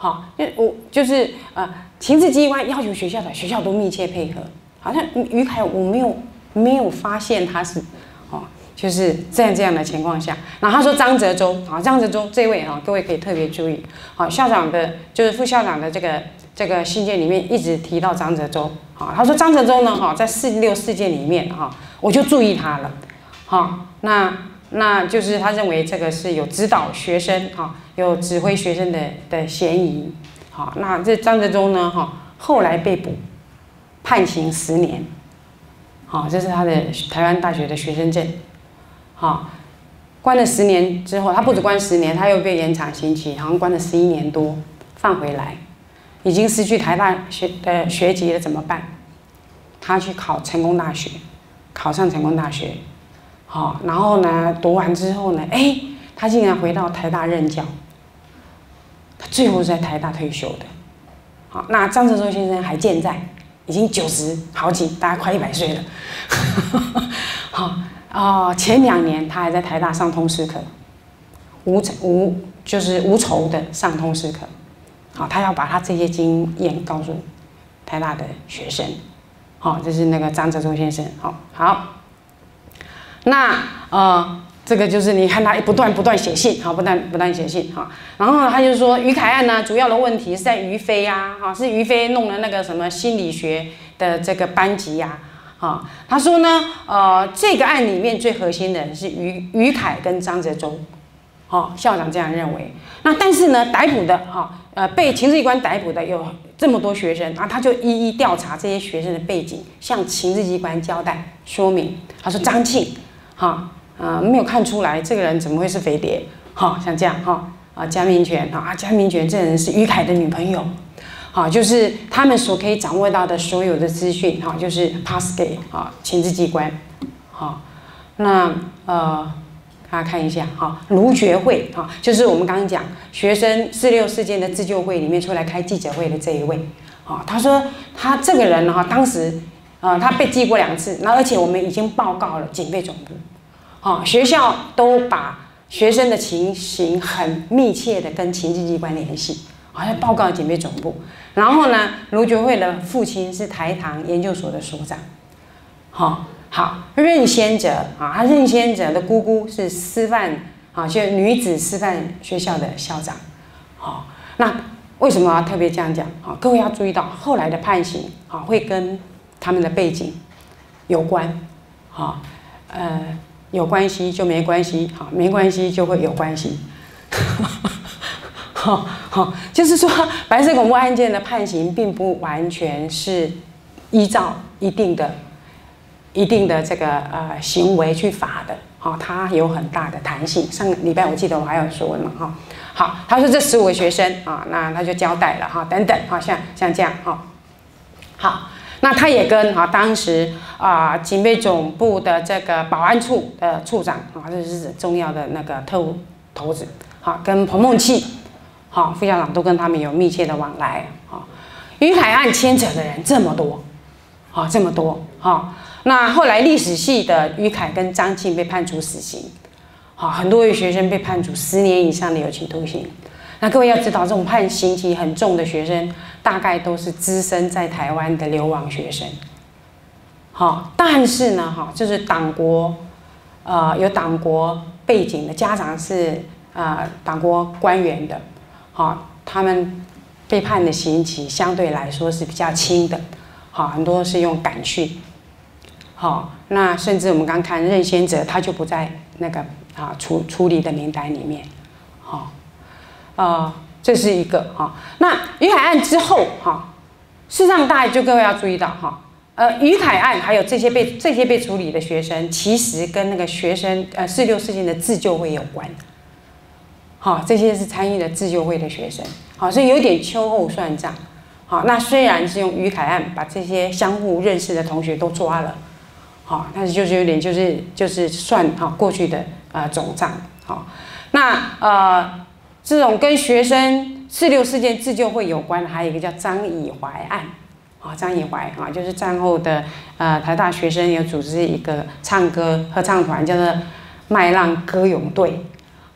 好，就我就是呃，情治机关要求学校的学校都密切配合。好像于凯我没有没有发现他是哦，就是这样这样的情况下，然后他说张泽洲啊，张泽洲这位哈，各位可以特别注意，好，校长的就是副校长的这个这个信件里面一直提到张泽洲，好，他说张泽洲呢哈，在四六事件里面哈，我就注意他了，好，那那就是他认为这个是有指导学生哈，有指挥学生的的嫌疑，好，那这张泽洲呢哈，后来被捕，判刑十年，好，这是他的台湾大学的学生证。好，关了十年之后，他不止关十年，他又被延长刑期，好像关了十一年多，放回来，已经失去台大学的学籍了，怎么办？他去考成功大学，考上成功大学，好，然后呢，读完之后呢，哎，他竟然回到台大任教，他最后是在台大退休的。好，那张泽洲先生还健在，已经九十好几，大概快一百岁了。好。哦，前两年他还在台大上通识课，无无就是无酬的上通识课，好，他要把他这些经验告诉台大的学生，好，这是那个张泽洲先生，好，好，那呃，这个就是你看他不断不断写信，好，不断不断写信，哈，然后他就说于凯案呢，主要的问题是在于飞啊，哈，是于飞弄了那个什么心理学的这个班级呀、啊。啊，他说呢，呃，这个案里面最核心的人是于于凯跟张泽洲，哦，校长这样认为。那但是呢，逮捕的哈，呃，被情治机关逮捕的有这么多学生，啊，他就一一调查这些学生的背景，向情治机关交代说明。他说张庆，哈，呃，没有看出来这个人怎么会是飞碟，哈，像这样哈，啊，江明权啊，江明权这人是于凯的女朋友。好，就是他们所可以掌握到的所有的资讯，哈，就是 pass 给啊情治机关，好，那呃，大家看一下哈，卢觉会哈，就是我们刚刚讲学生四六事件的自救会里面出来开记者会的这一位，啊，他说他这个人哈，当时呃他被记过两次，那而且我们已经报告了警备总部，啊，学校都把学生的情形很密切的跟情治机关联系。好像报告警备总部，然后呢，卢觉会的父亲是台糖研究所的所长，好，好，任先哲啊，他任先哲的姑姑是师范啊，就女子师范学校的校长，好，那为什么要特别这样讲？好，各位要注意到后来的判刑啊，会跟他们的背景有关，好，呃，有关系就没关系，好，没关系就会有关系。好好，就是说，白色恐怖案件的判刑并不完全是依照一定的、一定的这个呃行为去罚的，好，它有很大的弹性。上个礼拜我记得我还有说嘛，哈，好，他说这十五个学生啊，那他就交代了哈，等等，好像像这样哈，好，那他也跟哈当时啊警备总部的这个保安处的处长啊，这是重要的那个特务头子，好，跟彭孟祺。好，副校长都跟他们有密切的往来。好，于凯案牵扯的人这么多，好，这么多。好，那后来历史系的于凯跟张庆被判处死刑，好，很多位学生被判处十年以上的有期徒刑。那各位要知道，这种判刑期很重的学生，大概都是资深在台湾的流亡学生。好，但是呢，哈，就是党国，呃，有党国背景的家长是呃党国官员的。好，他们被判的刑期相对来说是比较轻的，好，很多是用感训，好，那甚至我们刚看任先哲，他就不在那个啊处处理的名单里面，好，呃，这是一个哈。那于凯案之后哈，事实上大家就各位要注意到哈，呃，于凯案还有这些被这些被处理的学生，其实跟那个学生呃四六事件的自救会有关。好，这些是参与了自救会的学生，好，所以有点秋后算账。好，那虽然是用于凯案把这些相互认识的同学都抓了，好，但是就是有点就是就是算好过去的呃总账。好，那呃这种跟学生四六事件自救会有关的，还有一个叫张以怀案。啊，张以怀啊，就是战后的呃台大学生有组织一个唱歌合唱团，叫做麦浪歌咏队。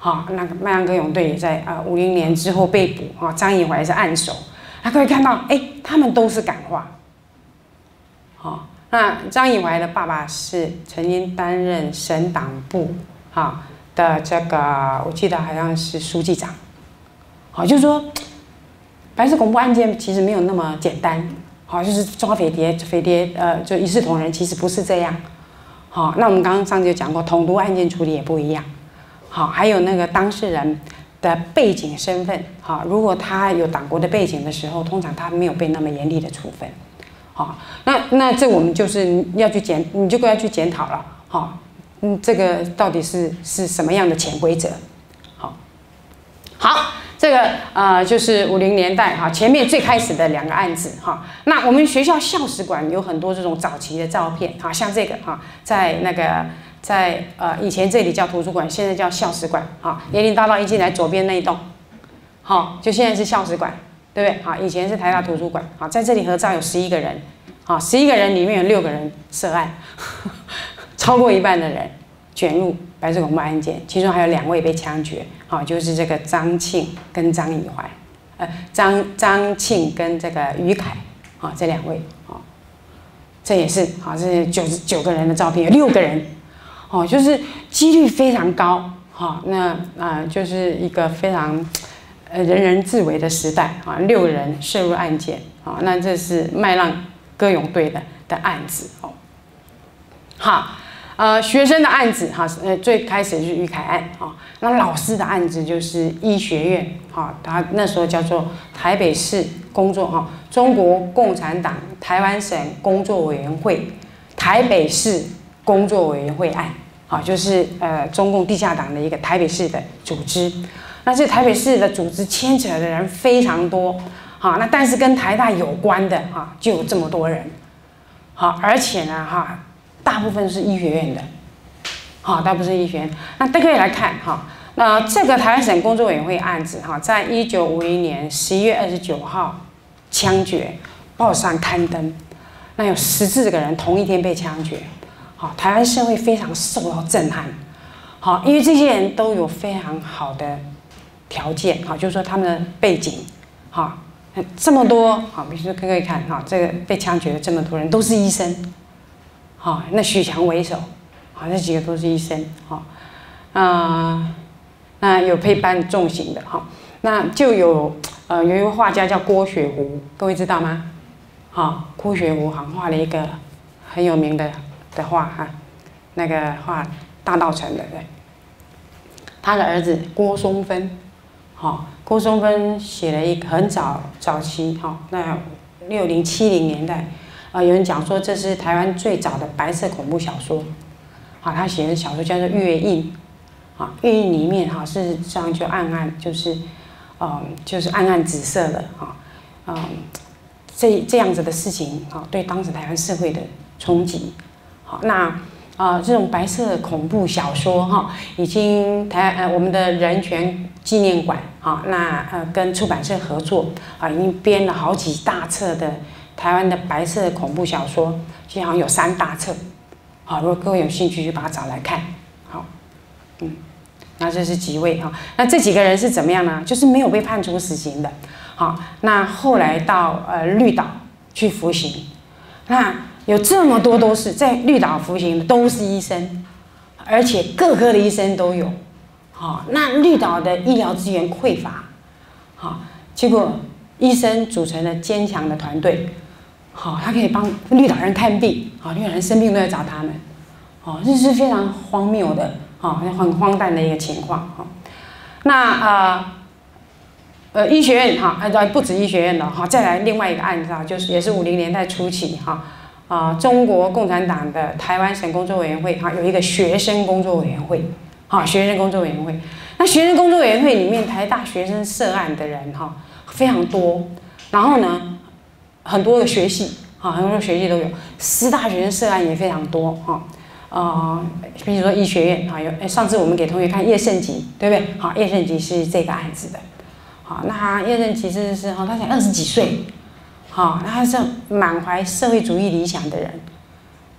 好，那个麦浪歌咏队也在啊五零年之后被捕啊，张以怀是暗守，那可以看到，哎，他们都是感化。好，那张以怀的爸爸是曾经担任省党部啊的这个，我记得好像是书记长。好，就是说，白色恐怖案件其实没有那么简单。好，就是抓匪谍，匪谍呃，就一视同仁，其实不是这样。好，那我们刚刚上次就讲过，统独案件处理也不一样。好，还有那个当事人的背景身份，好，如果他有党国的背景的时候，通常他没有被那么严厉的处分。好，那那这我们就是要去检，你就要去检讨了。好，嗯，这个到底是是什么样的潜规则？好，好，这个呃就是五零年代哈，前面最开始的两个案子哈。那我们学校校史馆有很多这种早期的照片，哈，像这个哈，在那个。在呃以前这里叫图书馆，现在叫校史馆啊。椰林大道一进来左边那一栋，好，就现在是校史馆，对不对？好，以前是台大图书馆。好，在这里合照有十一个人，好，十一个人里面有六个人涉案，超过一半的人卷入白色恐怖案件，其中还有两位被枪决。好，就是这个张庆跟张以怀，呃，张张庆跟这个于凯，啊，这两位，啊，这也是好，这是九十九个人的照片，有六个人。哦，就是几率非常高，哈、哦，那啊、呃、就是一个非常呃人人自危的时代啊，六个人涉入案件啊、哦，那这是麦浪歌咏队的的案子哦。好，呃，学生的案子哈，呃，最开始是于凯案啊、哦，那老师的案子就是医学院哈、哦，他那时候叫做台北市工作哈、哦，中国共产党台湾省工作委员会台北市。工作委员会案，好，就是呃中共地下党的一个台北市的组织。那这台北市的组织牵扯的人非常多，好，那但是跟台大有关的哈就有这么多人，好，而且呢哈大部分是医学院的，好，大部分是医学院。那大家可以来看哈，那这个台湾省工作委员会案子哈，在一九五零年十一月二十九号枪决，报上刊登，那有十四个人同一天被枪决。好，台湾社会非常受到震撼。好，因为这些人都有非常好的条件，好，就是说他们的背景，好，这么多，好，比如说各位看，哈，这个被枪决的这么多人都是医生，好，那许强为首，好，那几个都是医生，好，啊，那有被判重刑的，哈，那就有呃有一位画家叫郭雪湖，各位知道吗？好，郭雪湖好画了一个很有名的。的画哈，那个画大稻埕的，对，他的儿子郭松芬，好，郭松芬写了一个很早早期，好，那六零七零年代，啊，有人讲说这是台湾最早的白色恐怖小说，好，他写的小说叫做《月印》，啊，《月印》里面哈，事实上就暗暗就是，嗯，就是暗暗紫色的，哈，嗯，这这样子的事情，啊，对当时台湾社会的冲击。好，那啊、呃，这种白色恐怖小说哈，已经台呃我们的人权纪念馆啊，那呃跟出版社合作啊，已经编了好几大册的台湾的白色恐怖小说，其实好像有三大册。好，如果各位有兴趣，就把它找来看。好，嗯，那这是几位哈？那这几个人是怎么样呢？就是没有被判处死刑的。好，那后来到呃绿岛去服刑，那。有这么多都是在绿岛服刑的，都是医生，而且各科的医生都有。好，那绿岛的医疗资源匮乏，好，结果医生组成了坚强的团队，好，他可以帮绿岛人看病，好，绿岛人生病都在找他们，哦，这是非常荒谬的，哦，很荒诞的一个情况，哈。那呃呃医学院哈，呃不止医学院了，哈，再来另外一个案子啊，就是也是五零年代初期哈。啊，中国共产党的台湾省工作委员会哈有一个学生工作委员会，好，学生工作委员会。那学生工作委员会里面，台大学生涉案的人哈非常多，然后呢，很多个学系，哈，很多学系都有，师大学生涉案也非常多哈。啊，比如说医学院哈有，上次我们给同学看叶圣吉，对不对？好，叶圣吉是这个案子的，好，那叶圣吉是是哈，他才二十几岁。好，他是满怀社会主义理想的人，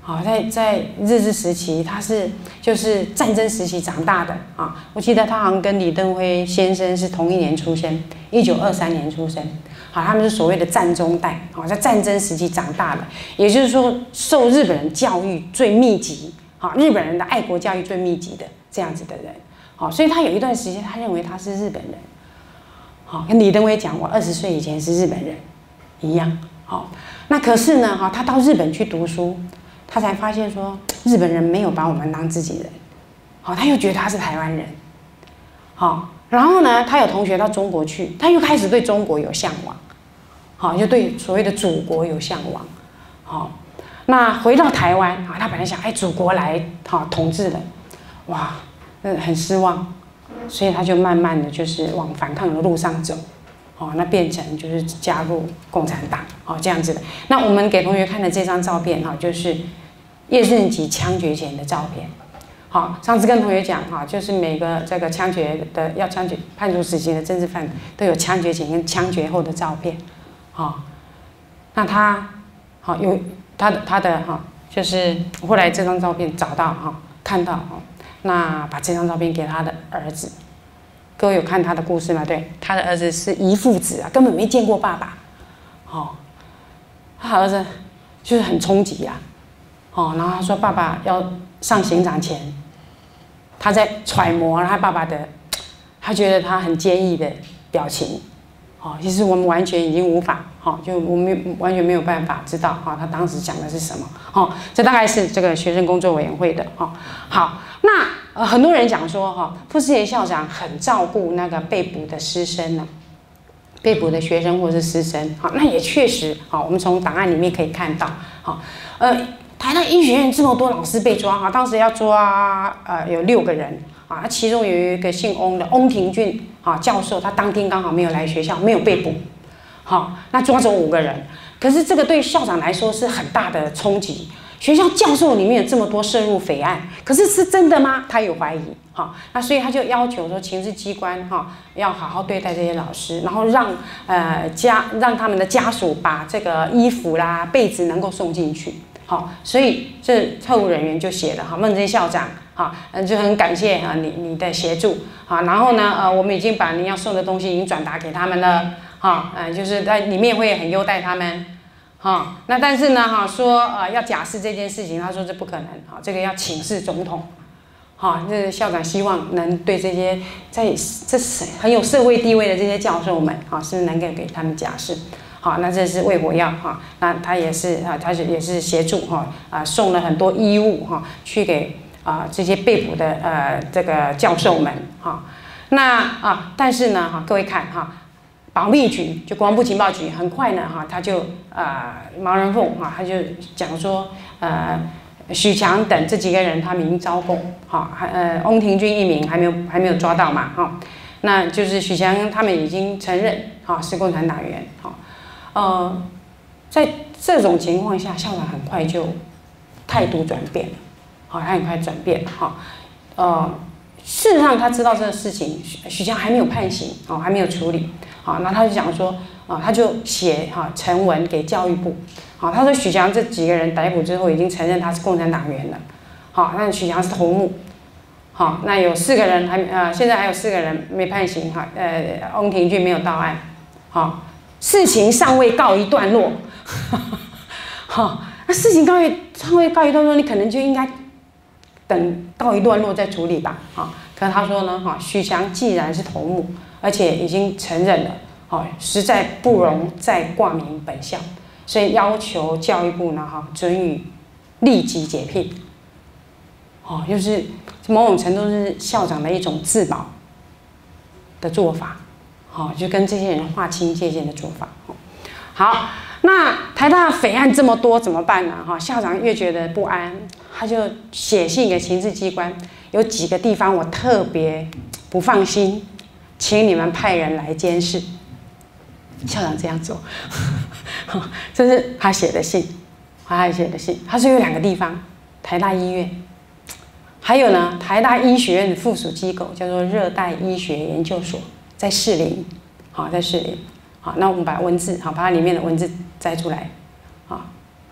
好，在在日治时期，他是就是战争时期长大的啊。我记得他好像跟李登辉先生是同一年出生，一九二三年出生。好，他们是所谓的战中代，好，在战争时期长大的，也就是说受日本人教育最密集，好，日本人的爱国教育最密集的这样子的人。好，所以他有一段时间，他认为他是日本人。好，跟李登辉讲，我二十岁以前是日本人一样。好，那可是呢，哈，他到日本去读书。他才发现说，日本人没有把我们当自己人，好，他又觉得他是台湾人，好，然后呢，他有同学到中国去，他又开始对中国有向往，好，就对所谓的祖国有向往，好，那回到台湾啊，他本来想，哎，祖国来好统治了，哇，嗯，很失望，所以他就慢慢的就是往反抗的路上走。哦，那变成就是加入共产党，哦，这样子的。那我们给同学看的这张照片，哈，就是叶圣吉枪决前的照片。好，上次跟同学讲，哈，就是每个这个枪决的要枪决判处死刑的政治犯都有枪决前跟枪决后的照片。好，那他，好有他的他的哈，就是后来这张照片找到哈，看到哈，那把这张照片给他的儿子。各位有看他的故事吗？对，他的儿子是遗父子啊，根本没见过爸爸。哦，他儿子就是很冲击啊。哦，然后他说爸爸要上刑场前，他在揣摩他爸爸的，他觉得他很坚毅的表情。哦，其实我们完全已经无法，哦，就我们完全没有办法知道，哈、哦，他当时讲的是什么。哦，这大概是这个学生工作委员会的。哦，好，那。呃，很多人讲说，哈，傅斯年校长很照顾那个被捕的师生呢、啊，被捕的学生或是师生，好，那也确实，好，我们从档案里面可以看到，好，呃，台大医学院这么多老师被抓，哈，当时要抓，呃，有六个人，啊，其中有一个姓翁的翁廷俊，啊，教授，他当天刚好没有来学校，没有被捕，好，那抓走五个人，可是这个对校长来说是很大的冲击。学校教授里面有这么多涉入匪案，可是是真的吗？他有怀疑，哈，那所以他就要求说，情治机关哈要好好对待这些老师，然后让呃家让他们的家属把这个衣服啦、被子能够送进去，好，所以这特务人员就写了哈，孟真校长，哈，嗯，就很感谢哈你你的协助，啊，然后呢，呃，我们已经把你要送的东西已经转达给他们了，哈，呃，就是在里面会很优待他们。哈，那但是呢，哈说呃要假释这件事情，他说这不可能，哈，这个要请示总统，哈，这个校长希望能对这些在这是很有社会地位的这些教授们，哈，是能够给他们假释，好，那这是卫火药，哈，那他也是啊，他是也是协助哈啊送了很多衣物哈去给啊这些被捕的呃这个教授们，哈，那啊但是呢，哈各位看哈。保密局就国防部情报局，很快呢，哈，他就啊、呃、毛人凤哈，他就讲说，呃，许强等这几个人他们已经招供，哈，还呃翁廷俊一名还没有还没有抓到嘛，哈，那就是许强他们已经承认，哈，是共产党员，哈，呃，在这种情况下，校长很快就态度转变了，好，他很快转变了，哈，呃，事实上他知道这个事情，许许强还没有判刑，哦，还没有处理。好，那他就讲说，啊，他就写哈呈文给教育部，好，他说许强这几个人逮捕之后已经承认他是共产党员了，好，那许强是头目，好，那有四个人还呃现在还有四个人没判刑哈，呃翁廷俊没有到案，好，事情尚未告一段落，好，那事情告一尚未告一段落，你可能就应该等告一段落再处理吧，好，可是他说呢，哈，许强既然是头目。而且已经承认了，好，实在不容再挂名本校，所以要求教育部呢，哈，准予立即解聘，哦，就是某种程度是校长的一种自保的做法，好，就跟这些人划清界限的做法。好，那台大匪案这么多怎么办呢？哈，校长越觉得不安，他就写信给情治机关，有几个地方我特别不放心。请你们派人来监视。校长这样做，这是他写的信，他写的信。他说有两个地方，台大医院，还有呢，台大医学院的附属机构叫做热带医学研究所，在士林，好，在士林。好，那我们把文字，好，把它里面的文字摘出来，好。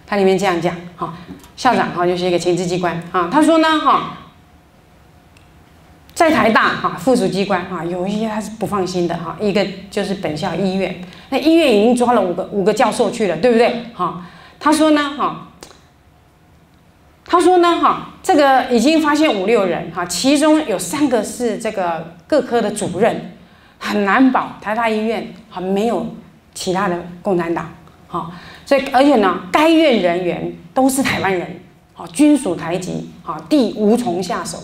它里面这样讲哈，校长哈就是一个情治机关啊，他说呢哈，在台大哈附属机关哈有一些他是不放心的哈，一个就是本校医院，那医院已经抓了五个五个教授去了，对不对？哈，他说呢哈，他说呢哈，这个已经发现五六人哈，其中有三个是这个各科的主任，很难保台大医院哈没有其他的共产党哈。所以，而且呢，该院人员都是台湾人，好，均属台籍，好，地无从下手，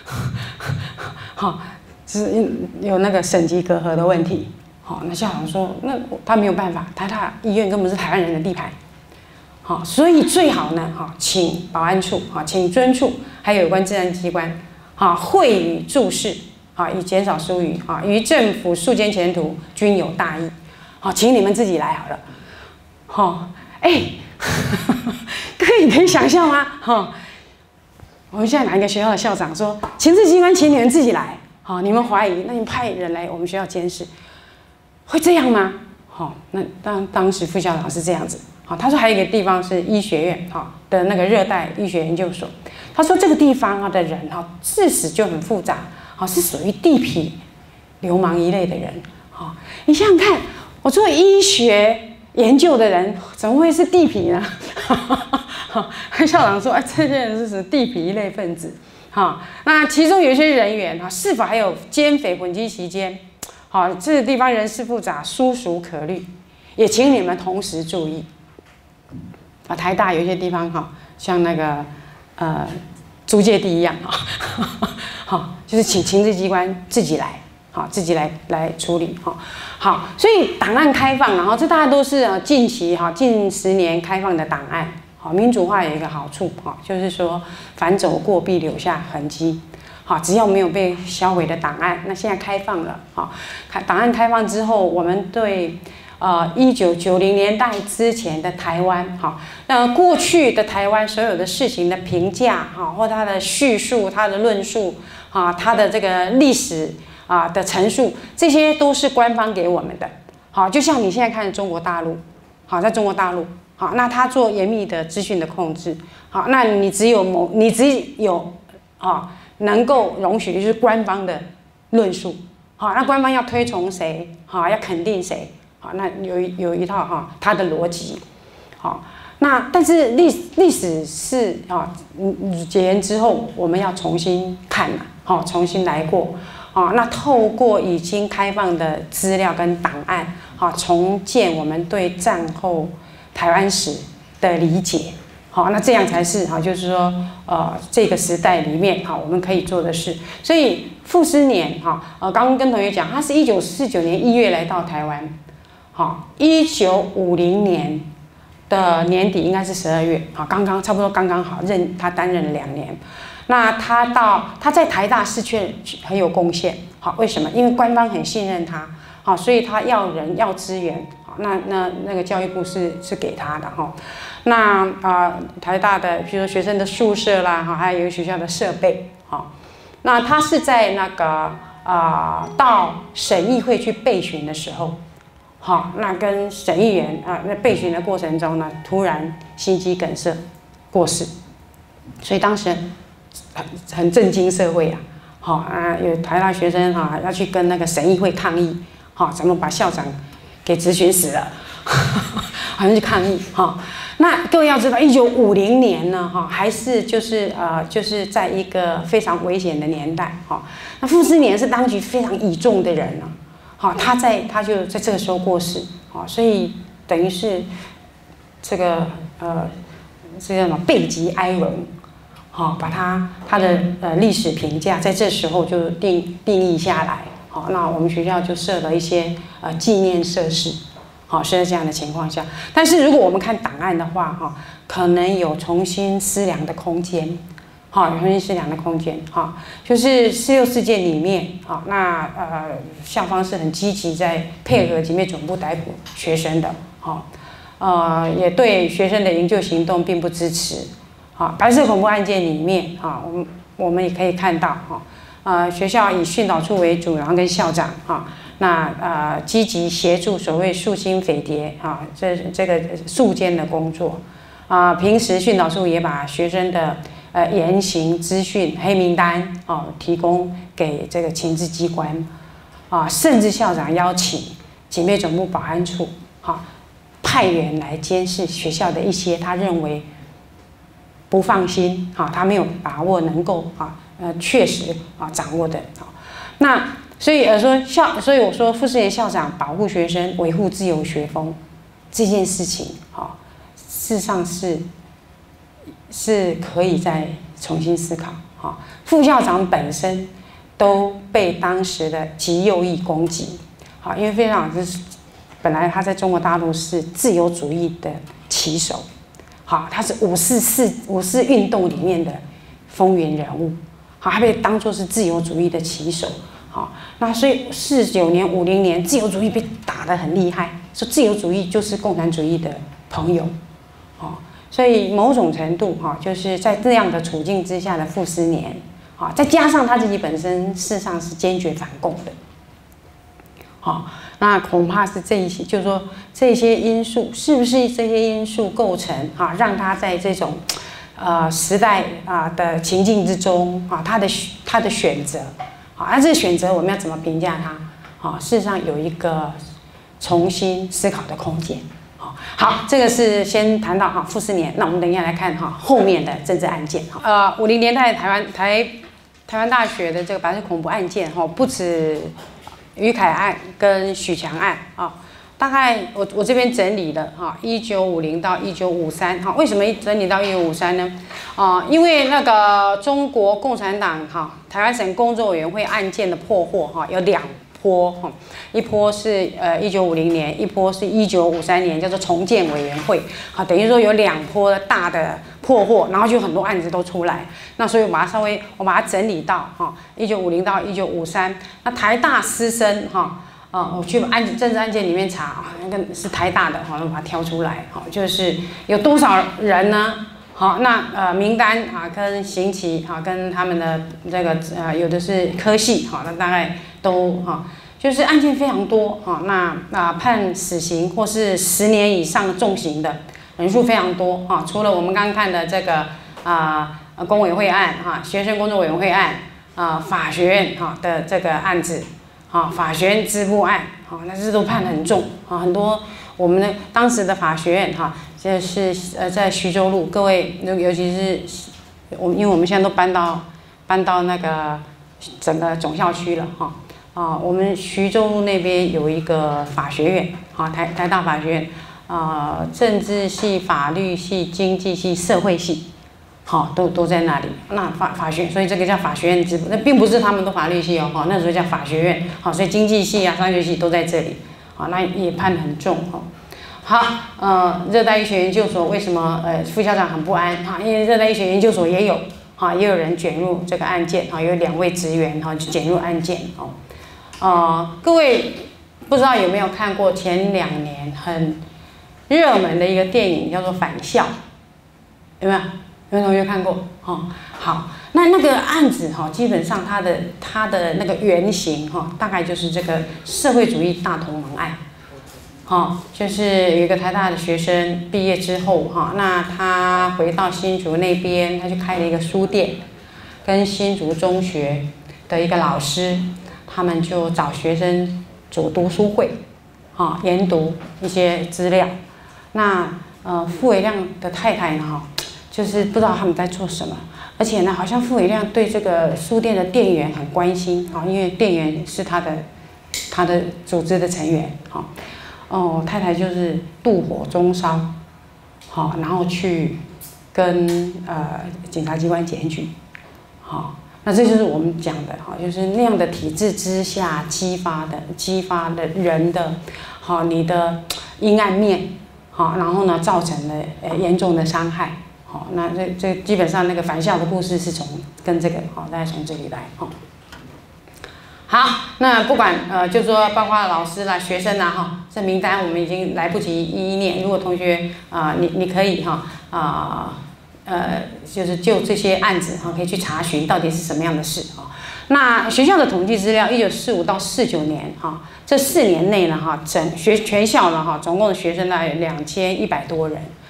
好，是有那个省级隔阂的问题，好，那校长说，那他没有办法，台大医院根本是台湾人的地盘，好，所以最好呢，哈，请保安处，哈，请遵处，还有有关治安机关，哈，会予注释，啊，以减少疏虞，啊，于政府树间前途均有大益，好，请你们自己来好了。好，哎，各位你可以想象吗？哈，我们现在哪一个学校的校长说，情治机关请你们自己来，好，你们怀疑，那你派人来我们学校监视，会这样吗？好，那当当时副校长是这样子，好，他说还有一个地方是医学院，哈的那个热带医学研究所，他说这个地方啊的人哈自始就很复杂，好，是属于地痞流氓一类的人，好，你想想看，我做医学研究的人怎么会是地痞呢？校长说：“哎，这些人是属地痞一类分子。哈，那其中有一些人员哈，是否还有奸匪混迹其间？好，这个地方人事复杂，殊属可虑，也请你们同时注意。啊，台大有一些地方哈，像那个呃租界地一样哈，好，就是请情治机关自己来。”好，自己来来处理哈。好，所以档案开放，然后这大家都是呃近期哈近十年开放的档案。好，民主化有一个好处哈，就是说凡走过必留下痕迹。好，只要没有被销毁的档案，那现在开放了。好，开档案开放之后，我们对呃一九九零年代之前的台湾，好，那过去的台湾所有的事情的评价哈，或它的叙述、它的论述啊、它的这个历史。啊的陈述，这些都是官方给我们的。好，就像你现在看中国大陆，好，在中国大陆，好，那他做严密的资讯的控制，好，那你只有某，你只有啊能够容许就是官方的论述，好，那官方要推崇谁，好，要肯定谁，好，那有有一套哈它的逻辑，好，那但是历历史是啊，嗯，解严之后我们要重新看嘛，好，重新来过。啊，那透过已经开放的资料跟档案，啊，重建我们对战后台湾史的理解，好，那这样才是哈，就是说，呃，这个时代里面哈，我们可以做的事。所以傅斯年哈，呃，刚刚跟同学讲，他是一九四九年一月来到台湾，好，一九五零年的年底应该是十二月，好，刚刚差不多刚刚好任他担任了两年。那他到他在台大是却很有贡献，好，为什么？因为官方很信任他，好，所以他要人要资源，好，那那那个教育部是是给他的哈。那啊、呃，台大的比如说学生的宿舍啦，哈，还有学校的设备，好，那他是在那个啊、呃、到省议会去备询的时候，好，那跟省议员啊那备询的过程中呢，突然心肌梗塞过世，所以当时。很很震惊社会啊！好啊，有台大学生哈、啊、要去跟那个省议会抗议，好，怎么把校长给质询死了？好像去抗议哈。那各位要知道，一九五零年呢哈，还是就是呃就是在一个非常危险的年代哈。那傅斯年是当局非常倚重的人呢，好，他在他就在这个时候过世，好，所以等于是这个呃这叫什么背极哀荣。好，把它它的呃历史评价在这时候就定定义下来。好，那我们学校就设了一些呃纪念设施。好，是在这样的情况下，但是如果我们看档案的话，哈，可能有重新思量的空间。好，有重新思量的空间。哈，就是四六事件里面，好，那呃校方是很积极在配合警备总部逮捕学生的。好，呃也对学生的营救行动并不支持。好，白色恐怖案件里面，哈，我们我们也可以看到，哈，呃，学校以训导处为主，然后跟校长，哈，那呃积极协助所谓肃清匪谍，哈，这这个肃奸的工作， 啊，平时训导处也把学生的呃言行资讯黑名单哦提供给这个情治机关啊，甚至校长邀请警备总部保安处啊派员来监视学校的一些他认为不放心啊，他没有把握能够啊呃确实啊掌握的啊，那所以呃说校，所以我说傅斯年校长保护学生、维护自由学风这件事情啊。事实上是是可以再重新思考哈。副校长本身都被当时的极右翼攻击，好，因为副校长是本来他在中国大陆是自由主义的旗手，好，他是五四四五四运动里面的风云人物，好，他被当作是自由主义的旗手，好，那所以四九年、五零年自由主义被打得很厉害，说自由主义就是共产主义的朋友。哦，所以某种程度哈，就是在这样的处境之下的傅斯年，啊，再加上他自己本身事实上是坚决反共的，好，那恐怕是这一些，就是说这些因素是不是这些因素构成啊，让他在这种呃时代啊的情境之中啊，他的他的选择，啊，那这个选择我们要怎么评价他？啊，事实上有一个重新思考的空间。好，这个是先谈到哈傅斯年，那我们等一下来看哈后面的政治案件哈。呃，五零年代台湾台台湾大学的这个白色恐怖案件哈，不止于凯案跟许强案啊，大概我我这边整理了哈，一九五零到一九五三哈，为什么整理到一九五三呢？啊，因为那个中国共产党哈台湾省工作委员会案件的破获哈有两。波哈，一波是呃一九五零年，一波是一九五三年，叫做重建委员会，好，等于说有两波大的破获，然后就很多案子都出来，那所以我把它稍微我把它整理到哈一九五零到一九五三，那台大师生哈啊，我去案政治案件里面查啊，那个是台大的哈，我把它挑出来，好，就是有多少人呢？好，那呃名单啊跟刑期啊跟他们的这个呃有的是科系，好，那大概都哈，就是案件非常多哈，那啊判死刑或是十年以上重刑的人数非常多哈，除了我们刚刚看的这个啊工委会案哈，学生工作委员会案啊，法学院哈的这个案子，啊法学院支部案，好，那这都判得很重啊，很多我们的当时的法学院哈。就是呃，在徐州路，各位，尤其是我们，因为我们现在都搬到搬到那个整个总校区了哈啊，我们徐州路那边有一个法学院啊，台台大法学院啊，政治系、法律系、经济系、社会系，好，都都在那里。那法法学，所以这个叫法学院支部，那并不是他们都法律系哦，哈，那时候叫法学院，好，所以经济系啊、商学系都在这里，好，那也判得很重哈。好，呃，热带医学研究所为什么呃副校长很不安哈？因为热带医学研究所也有哈，也有人卷入这个案件哈，有两位职员哈就卷入案件哦。呃，各位不知道有没有看过前两年很热门的一个电影叫做《返校》，有没有？有没有同学看过？哦，好，那那个案子哈，基本上它的它的那个原型哈，大概就是这个社会主义大同盟案。好，就是有一个台大的学生毕业之后，哈，那他回到新竹那边，他就开了一个书店，跟新竹中学的一个老师，他们就找学生组读书会，哈，研读一些资料。那呃，傅伟亮的太太呢，哈，就是不知道他们在做什么，而且呢，好像傅伟亮对这个书店的店员很关心，哈，因为店员是他的他的组织的成员，哈。哦，太太就是妒火中烧，好，然后去跟呃检察机关检举，好，那这就是我们讲的哈，就是那样的体制之下激发的激发的人的，好，你的阴暗面，好，然后呢造成了呃严重的伤害，好，那这这基本上那个返校的故事是从跟这个好，大概从这里来，好。好，那不管呃，就说包括老师啦、学生啦哈，这名单我们已经来不及一一念。如果同学啊、呃，你你可以哈啊 呃, 呃，就是就这些案子哈，可以去查询到底是什么样的事啊。那学校的统计资料，一九四五到四九年哈，这四年内呢哈，整学全校呢哈，总共的学生大概有两千一百多人，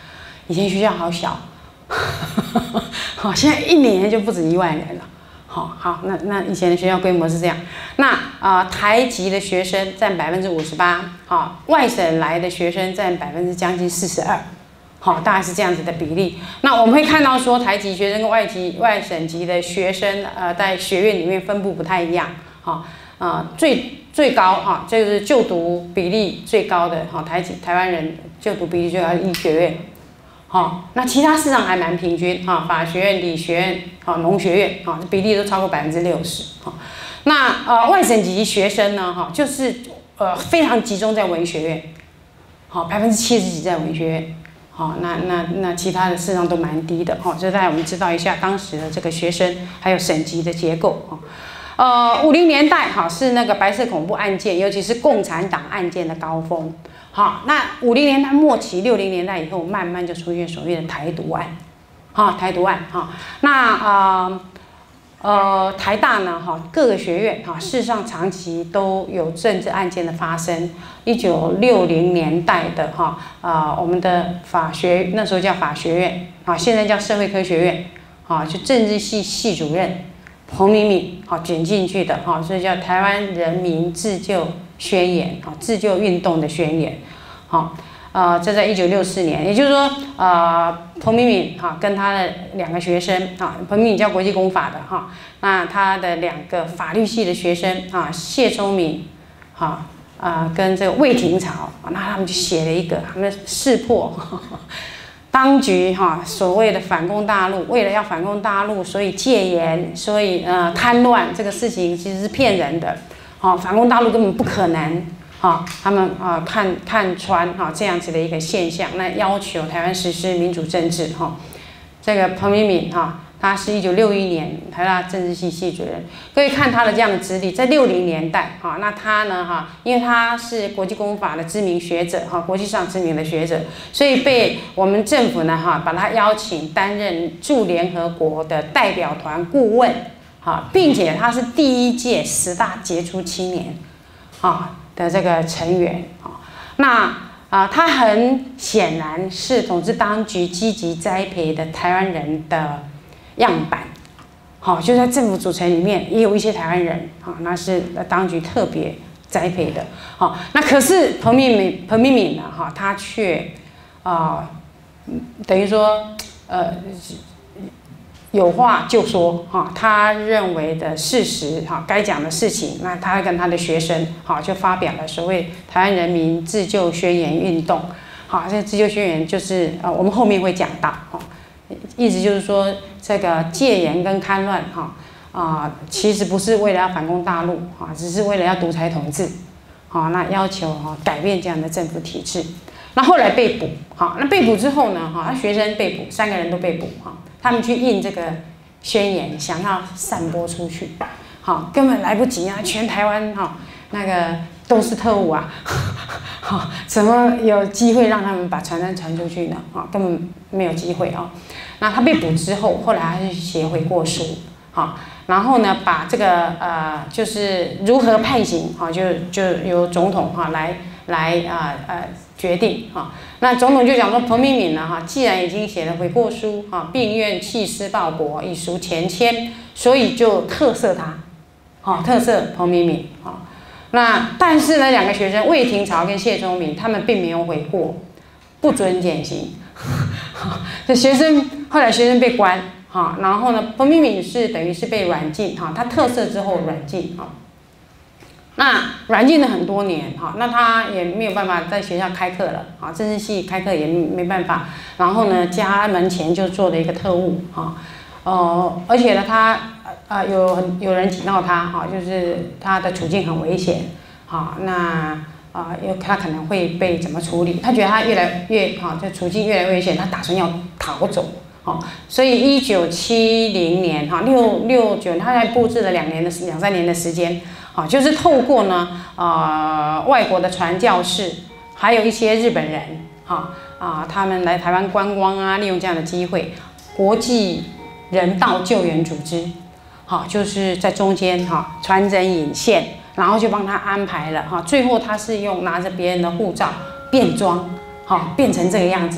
以前学校好小，好，现在一年就不止一万人了。好，好，那那以前的学校规模是这样。那啊、呃，台籍的学生占百分之五十八，好，外省来的学生占百分之将近四十二，好，大概是这样子的比例。那我们会看到说，台籍学生跟外籍外省籍的学生，呃，在学院里面分布不太一样，好，啊、呃，最最高哈，这个是就读比例最高的哈，台籍台湾人就读比例最高的医学院。好，那其他市场还蛮平均哈，法学院、理学院、好农学院，哈比例都超过百分之六十哈。那呃外省籍学生呢，哈就是呃非常集中在文学院，好百分之七十几在文学院，好那那那其他的市场都蛮低的哈。这大家我们知道一下当时的这个学生还有省级的结构哈。呃五零年代哈是那个白色恐怖案件，尤其是共产党案件的高峰。好，那五零年代末期、六零年代以后，慢慢就出现所谓的台独案，哈，台独案哈。那呃呃，台大呢，哈，各个学院哈，事实上长期都有政治案件的发生。一九六零年代的哈啊、呃，我们的法学那时候叫法学院啊，现在叫社会科学院啊，就政治系系主任彭明敏好卷进去的哈，所以叫台湾人民自救宣言啊，自救运动的宣言。好，呃，这在一九六四年，也就是说，呃，彭明敏哈跟他的两个学生哈，彭明敏教国际公法的哈，那他的两个法律系的学生啊，谢聪明，哈啊跟这个魏廷朝，那他们就写了一个，他们识破呵呵当局哈所谓的反攻大陆，为了要反攻大陆，所以戒严，所以呃贪乱这个事情其实是骗人的，好，反攻大陆根本不可能。好，他们啊看看穿哈这样子的一个现象，那要求台湾实施民主政治哈。这个彭明敏哈，他是一九六一年台大政治系系主任，各位看他的这样的资历，在六零年代哈，那他呢哈，因为他是国际公法的知名学者哈，国际上知名的学者，所以被我们政府呢哈把他邀请担任驻联合国的代表团顾问，哈，并且他是第一届十大杰出青年，啊。的这个成员啊，那啊，他很显然是统治当局积极栽培的台湾人的样板，好，就在政府组成里面也有一些台湾人啊，那是当局特别栽培的，好，那可是彭明敏彭明敏呢，哈，他却啊，等于说呃。有话就说哈，他认为的事实哈，该讲的事情，那他跟他的学生哈就发表了所谓台湾人民自救宣言运动，好，这个自救宣言就是呃我们后面会讲到哈，意思就是说这个戒严跟戡乱哈啊，其实不是为了要反攻大陆啊，只是为了要独裁统治，好，那要求哈改变这样的政府体制，那后来被捕，好，那被捕之后呢哈，那学生被捕，三个人都被捕哈。他们去印这个宣言，想要散播出去，好，根本来不及啊！全台湾哈那个都是特务啊，好，怎么有机会让他们把传单传出去呢？啊，根本没有机会啊。那他被捕之后，后来他就写悔过书，好，然后呢，把这个呃，就是如何判刑，哈，就就由总统哈来来啊呃决定哈。那总统就讲说，彭明敏呢哈，既然已经写了悔过书哈，并愿弃私报国，以赎前愆，所以就特赦他，好，特赦彭明敏啊。那但是呢，两个学生魏廷朝跟谢聪明，他们并没有悔过，不准减刑。这学生后来学生被关哈，然后呢，彭明敏是等于是被软禁哈，他特赦之后软禁哈。那软禁了很多年哈，那他也没有办法在学校开课了啊，政治系开课也没办法。然后呢，家门前就做了一个特务哈，呃，而且呢，他呃有有人警告他哈，就是他的处境很危险哈，那啊有他可能会被怎么处理？他觉得他越来越哈，这处境越来越危险，他打算要逃走。好，所以一九七零年哈六六九，他还布置了两年的两三年的时间。啊，就是透过呢，呃，外国的传教士，还有一些日本人，哈啊，他们来台湾观光啊，利用这样的机会，国际人道救援组织，好，就是在中间哈传真引线，然后就帮他安排了哈，最后他是用拿着别人的护照变装，好，变成这个样子，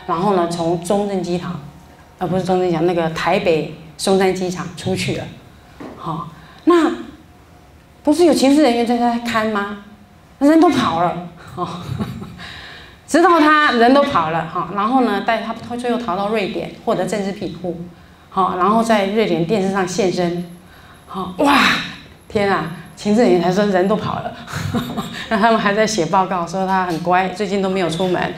然后呢，从中正机场，呃，不是中正机场，那个台北松山机场出去了。好、哦，那不是有情治人员在那看吗？人都跑了，哦，直到他人都跑了，哈、哦，然后呢，带他他最后逃到瑞典，获得政治庇护，好、哦，然后在瑞典电视上现身，好、哦，哇，天啊！情治人员才说人都跑了，那他们还在写报告说他很乖，最近都没有出门，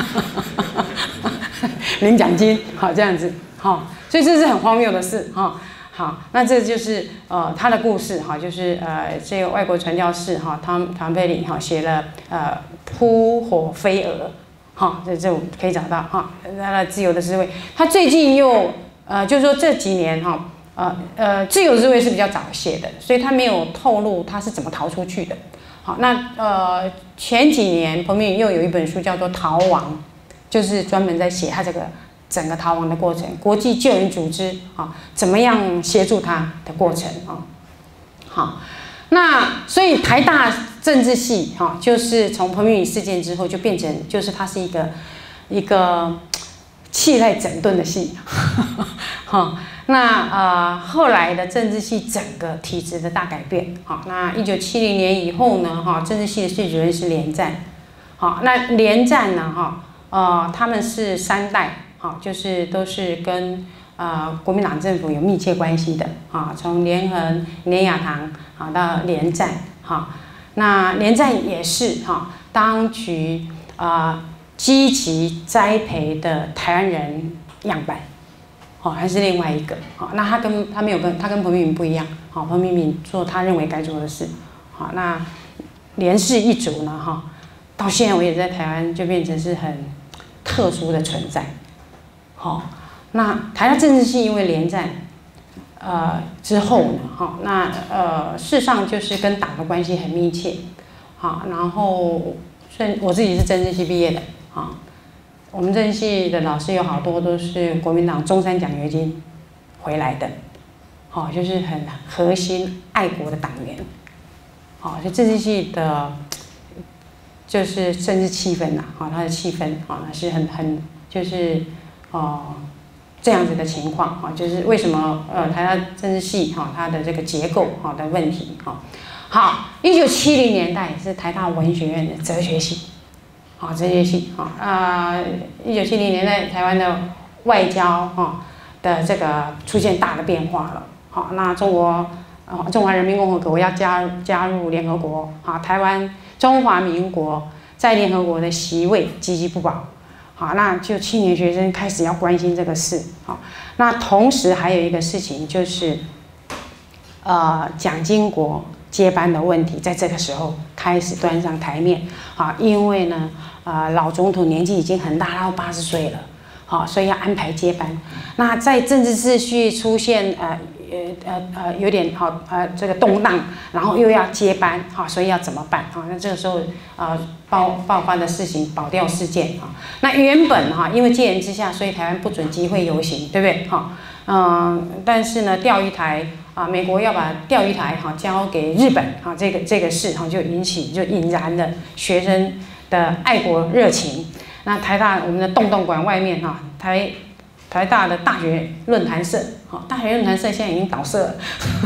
领奖金，好这样子，好，所以这是很荒谬的事，哈，好，那这就是呃他的故事，哈，就是呃这个外国传教士哈汤唐佩里哈写了呃扑火飞蛾，哈，这这可以找到哈，他的自由的滋味，他最近又呃就是说这几年哈。呃呃，自由之味是比较早写的，所以他没有透露他是怎么逃出去的。好，那呃前几年彭明宇又有一本书叫做《逃亡》，就是专门在写他这个整个逃亡的过程，国际救援组织啊怎么样协助他的过程啊。好，那所以台大政治系哈，就是从彭明宇事件之后就变成就是它是一个一个气脉整顿的系，哈。那呃后来的政治系整个体制的大改变，好，那一九七零年以后呢，哈，政治系的系主任是连战，好，那连战呢，哈，呃他们是三代，好，就是都是跟呃国民党政府有密切关系的，啊，从连横、连雅堂，啊到连战，哈，那连战也是哈当局啊积极栽培的台湾人样板。哦，还是另外一个，好，那他跟他没有跟他跟彭明敏不一样，好，彭明敏做他认为该做的事，好，那连氏一族呢，哈，到现在为止在台湾就变成是很特殊的存在，好，那台大政治系因为连战，呃之后呢，哈，那呃事实上就是跟党的关系很密切，好，然后虽我自己是政治系毕业的，啊。我们政治系的老师有好多都是国民党中山奖学金回来的，好，就是很核心爱国的党员，好，所以政治系的，就是政治气氛呐，好，它的气氛啊是很很就是哦这样子的情况啊，就是为什么呃台大政治系哈它的这个结构哈的问题哈，好，一九七零年代是台大文学院的哲学系。好，哲学系，哈啊，一九七零年代台湾的外交哈的这个出现大的变化了，好，那中国啊中华人民共和国要加加入联合国，好，台湾中华民国在联合国的席位岌岌不保，好，那就青年学生开始要关心这个事，好，那同时还有一个事情就是，呃，蒋经国接班的问题，在这个时候开始端上台面，啊，因为呢。啊、呃，老总统年纪已经很大，到八十岁了，好，所以要安排接班。那在政治秩序出现呃呃呃呃有点好呃这个动荡，然后又要接班，好，所以要怎么办？好，那这个时候呃爆爆发的事情，保钓事件啊。那原本哈，因为戒严之下，所以台湾不准集会游行，对不对？哈，嗯，但是呢，钓鱼台啊，美国要把钓鱼台哈交给日本啊，这个这个事哈就引起就引燃了学生的爱国热情。那台大我们的洞洞馆外面哈，台台大的大学论坛社，好，大学论坛社现在已经倒社了。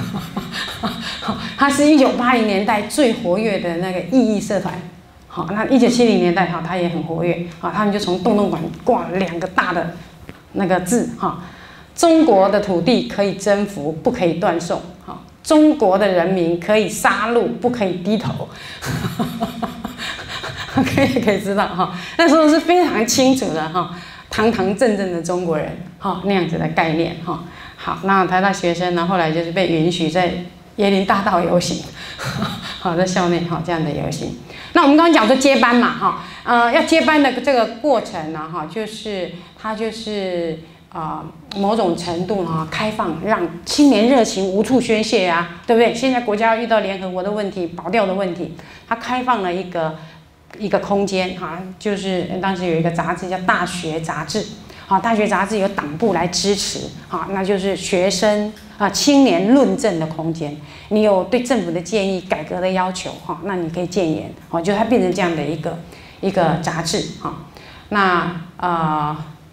它是一九八零年代最活跃的那个异议社团。好，那一九七零年代哈，它也很活跃。好，他们就从洞洞馆挂了两个大的那个字哈，中国的土地可以征服，不可以断送。好，中国的人民可以杀戮，不可以低头。可以可以知道哈，那时候是非常清楚的哈，堂堂正正的中国人哈那样子的概念哈。好，那台大学生呢，后来就是被允许在椰林大道游行，好，在校内哈这样的游行。那我们刚刚讲说接班嘛哈，呃，要接班的这个过程呢哈，就是它就是啊、呃、某种程度哈开放，让青年热情无处宣泄啊，对不对？现在国家遇到联合国的问题、保钓的问题，它开放了一个。一个空间哈，就是当时有一个杂志叫《大学杂志》，好，《大学杂志》有党部来支持，好，那就是学生啊青年论证的空间。你有对政府的建议、改革的要求哈，那你可以建言，好，就它变成这样的一个一个杂志哈。那呃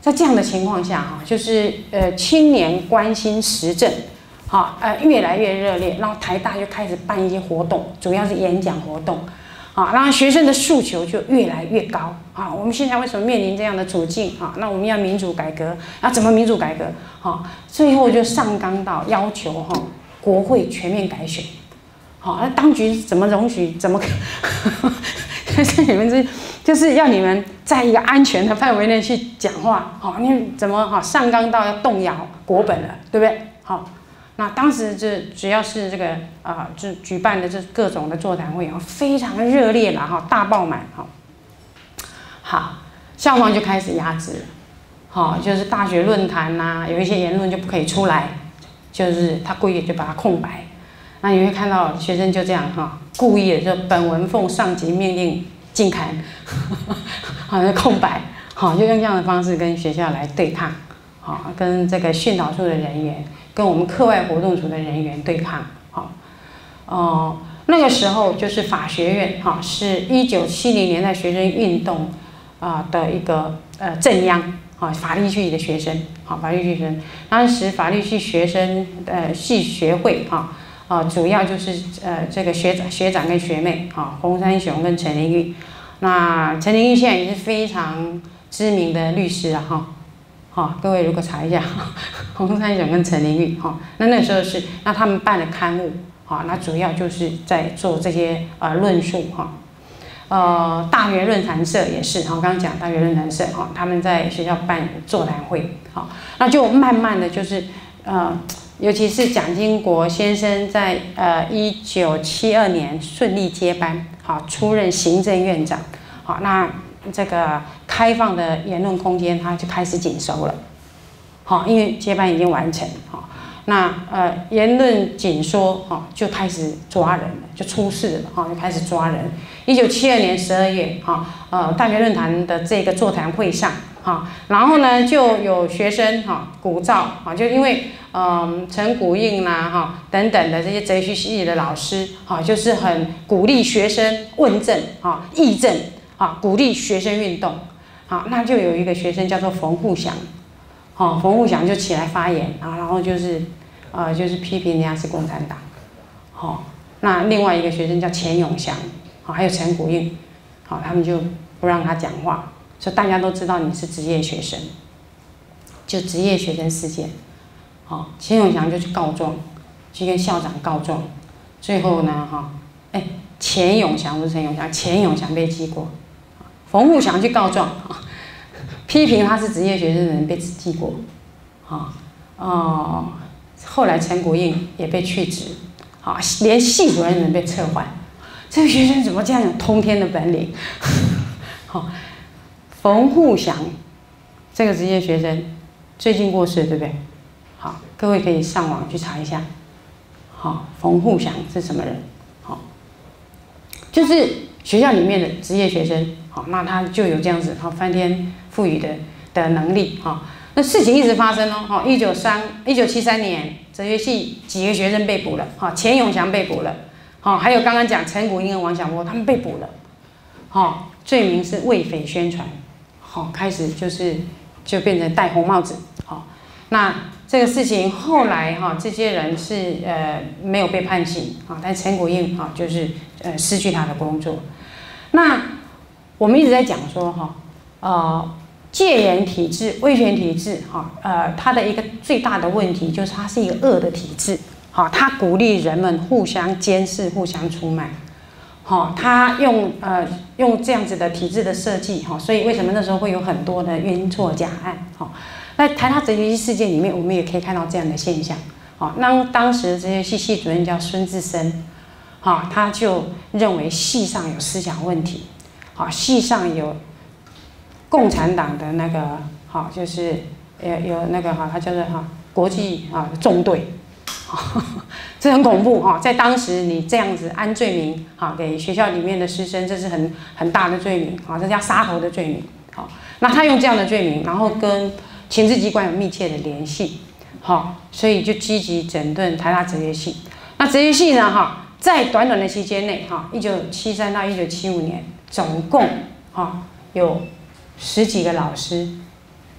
在这样的情况下哈，就是呃青年关心时政，好呃越来越热烈，然后台大就开始办一些活动，主要是演讲活动，啊，然后学生的诉求就越来越高啊。我们现在为什么面临这样的处境啊？那我们要民主改革，那怎么民主改革？哈，最后就上纲到要求哈国会全面改选，好，那当局怎么容许？怎么？就是你们这就是要你们在一个安全的范围内去讲话，好，你怎么哈上纲到要动摇国本了，对不对？好，那当时这只要是这个啊，就举办的这各种的座谈会啊，非常热烈了哈，大爆满哈。好，校方就开始压制了，好，就是大学论坛呐，有一些言论就不可以出来，就是他故意就把它空白。那你会看到学生就这样哈，故意的就本文奉上级命令禁刊，好，那空白，好，就用这样的方式跟学校来对抗，好，跟这个训导处的人员，跟我们课外活动组的人员对抗，好，哦、呃，那个时候就是法学院哈，是一九七零年代学生运动啊的一个呃镇央。啊，法律系的学生，好，法律系学生，当时法律系学生呃系学会哈啊，主要就是呃这个学长学长跟学妹啊，洪山雄跟陈玲玉。那陈玲玉现在也是非常知名的律师啊哈，好，各位如果查一下洪山雄跟陈玲玉哈，那那时候是那他们办的刊物，好，那主要就是在做这些呃论述哈。呃，大学论坛社也是，哈，刚刚讲大学论坛社，哈，他们在学校办座谈会，好，那就慢慢的就是，呃，尤其是蒋经国先生在呃一九七二年顺利接班，好，出任行政院长，好，那这个开放的言论空间他就开始紧收了，好，因为接班已经完成，好。那呃言论紧缩，哈，就开始抓人了，就出事了，哈，就开始抓人。一九七二年十二月，哈，呃大学论坛的这个座谈会上，哈，然后呢就有学生哈鼓噪，啊，就因为嗯陈古应啦，哈等等的这些哲学系的老师，哈，就是很鼓励学生问政，哈议政，啊鼓励学生运动，好，那就有一个学生叫做冯富祥。好，冯富祥就起来发言，啊，然后就是，呃，就是批评人家是共产党。好，那另外一个学生叫钱永祥，好，还有陈古应，好，他们就不让他讲话，所以大家都知道你是职业学生，就职业学生事件。好，钱永祥就去告状，去跟校长告状，最后呢，哈，哎，钱永祥不是陈永祥，钱永祥被记过，冯富祥去告状。批评他是职业学生的人被记过，啊哦，后来陈古应也被去职，啊，连系主任人被撤换，这个学生怎么这样有通天的本领？好，冯富祥这个职业学生最近过世，对不对？好，各位可以上网去查一下。好，冯富祥是什么人？好，就是学校里面的职业学生。好，那他就有这样子好翻天覆雨的的能力哈。那事情一直发生哦。哈，一九三一九七三年，哲学系几个学生被捕了。哈，钱永祥被捕了。好，还有刚刚讲陈古应跟王小波他们被捕了。好，罪名是为匪宣传。好，开始就是就变成戴红帽子。好，那这个事情后来哈，这些人是呃没有被判刑啊，但陈古应哈就是呃失去他的工作。那我们一直在讲说哈，呃，戒严体制、威权体制，哈，呃，它的一个最大的问题就是它是一个恶的体制，好，它鼓励人们互相监视、互相出卖，好，它用呃用这样子的体制的设计，哈，所以为什么那时候会有很多的冤错假案，好，在台大哲学系事件里面，我们也可以看到这样的现象，好，那当时哲学系系主任叫孙志森，好，他就认为系上有思想问题。好，系上有共产党的那个，好，就是有有那个哈，它叫做哈国际啊纵队，这很恐怖哈。在当时你这样子安罪名，好给学校里面的师生，这是很很大的罪名，好，这叫杀头的罪名。好，那他用这样的罪名，然后跟情治机关有密切的联系，好，所以就积极整顿台大哲学系。那哲学系呢，哈，在短短的期间内，哈，一九七三到一九七五年。总共哈有十几个老师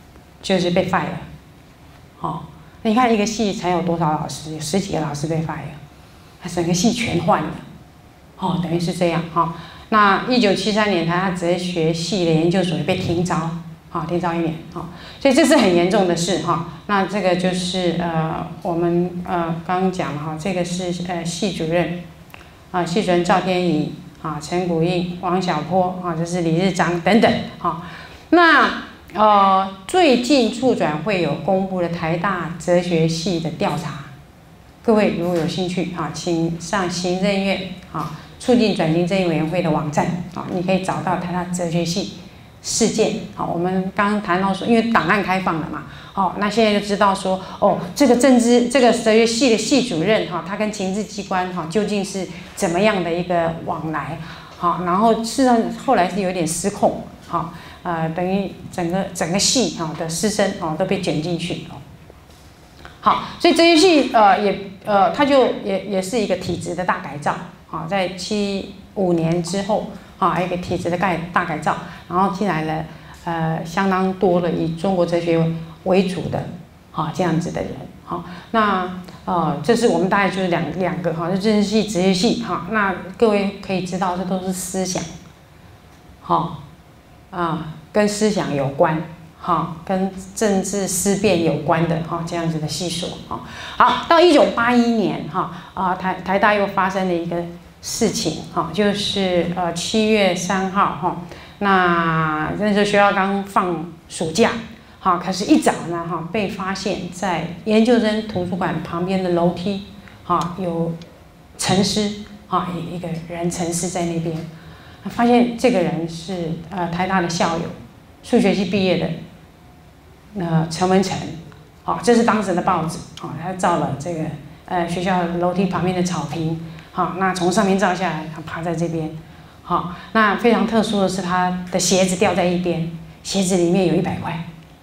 就是被 fire 了。好，你看一个系才有多少老师？有十几个老师被 fire， 他整个系全换了。哦，等于是这样哈。那一九七三年，台大哲学系的研究所被停招，好，停招一年，好，所以这是很严重的事哈。那这个就是呃，我们呃刚刚讲了哈，这个是呃系主任啊，系主任赵天仪啊，陈古印、王小波啊，这是李日章等等哈。那呃，最近促转会有公布了台大哲学系的调查，各位如果有兴趣啊，请上行政院啊。促进转型正义委员会的网站啊，你可以找到台大哲学系事件。好，我们刚刚谈到说，因为档案开放了嘛，哦，那现在就知道说，哦，这个政治这个哲学系的系主任哈，他跟情治机关哈究竟是怎么样的一个往来？好，然后事实上后来是有点失控，好，呃，等于整个整个系哈的师生哦都被卷进去哦。好，所以哲学系呃也呃，它就也也是一个体制的大改造。好，在七五年之后，啊，一个体制的改大改造，然后进来了，呃，相当多的以中国哲学为主的，啊，这样子的人，好，那呃，这是我们大概就是两两个哈，就政治系、哲学系，哈，那各位可以知道，这都是思想，好，啊，跟思想有关。哈，跟政治思辨有关的哈，这样子的系所哈。好，到一九八一年哈啊台台大又发生了一个事情哈，就是呃七月三号哈，那那时候学校刚放暑假，好，可是一早呢哈被发现在研究生图书馆旁边的楼梯哈有沉尸啊一一个人沉尸在那边，发现这个人是呃台大的校友，数学系毕业的。呃，陈文成，好，这是当时的报纸，好，他照了这个呃学校楼梯旁边的草坪，好，那从上面照下来，他趴在这边，好，那非常特殊的是他的鞋子掉在一边，鞋子里面有一百块，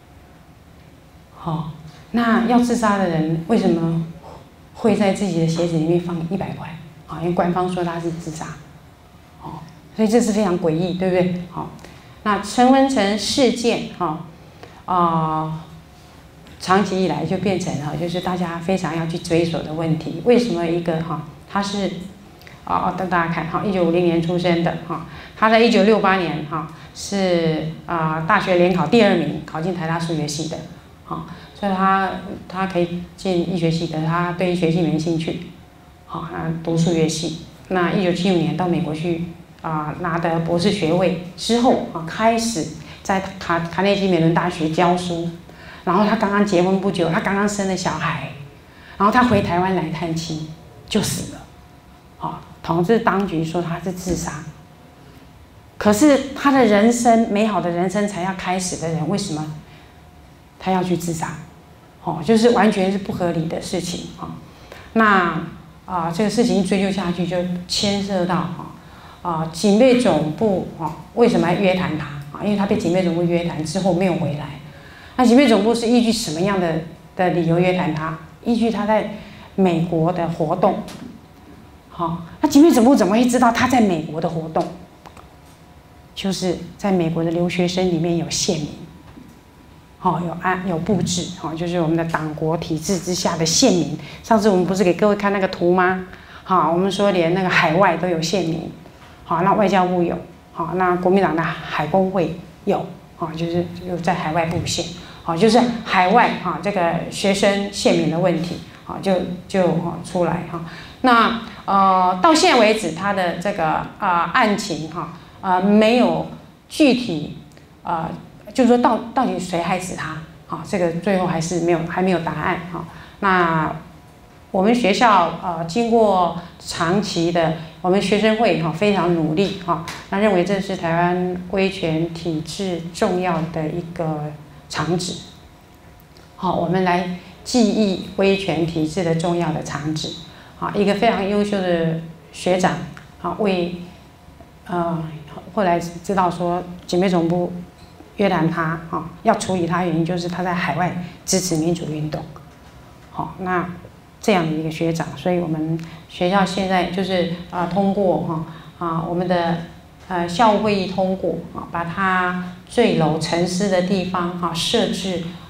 好，那要自杀的人为什么会在自己的鞋子里面放一百块？啊，因为官方说他是自杀，哦，所以这是非常诡异，对不对？好，那陈文成事件，哈。啊、呃，长期以来就变成哈，就是大家非常要去追索的问题。为什么一个哈，他是啊，等、哦、大家看哈，一九五零年出生的哈，他在一九六八年哈是啊、呃、大学联考第二名，考进台大数学系的，哈，所以他他可以进医学系的，他对医学系没兴趣，好，他读数学系。那一九七五年到美国去啊、呃、拿得博士学位之后啊，开始。在卡卡内基美伦大学教书，然后他刚刚结婚不久，他刚刚生了小孩，然后他回台湾来探亲，就死了。好，统治当局说他是自杀，可是他的人生美好的人生才要开始的人，为什么他要去自杀？哦，就是完全是不合理的事情啊。那啊、呃，这个事情一追究下去，就牵涉到哈啊警备总部啊为什么要约谈他？因为他被警备总部约谈之后没有回来，那警备总部是依据什么样的的理由约谈他？依据他在美国的活动。好，那警备总部怎么会知道他在美国的活动？就是在美国的留学生里面有县民，好，有安有布置，好，就是我们的党国体制之下的县民。上次我们不是给各位看那个图吗？好，我们说连那个海外都有县民，好，那外交部有。好，那国民党的海工会有，啊，就是有在海外布线，好，就是海外哈这个学生县民的问题，好，就就出来哈。那呃到现在为止，他的这个啊、呃、案情哈啊、呃、没有具体啊、呃，就是说到到底谁害死他，好，这个最后还是没有还没有答案哈。那我们学校呃经过长期的。我们学生会哈非常努力哈，那认为这是台湾威权体制重要的一个场址。好，我们来记忆威权体制的重要的场址。好，一个非常优秀的学长，好为呃后来知道说警备总部约谈他，哈要处理他，原因就是他在海外支持民主运动。好，那。这样的一个学长，所以我们学校现在就是啊、呃、通过哈啊我们的呃校务会议通过啊，把他坠楼沉尸的地方哈设置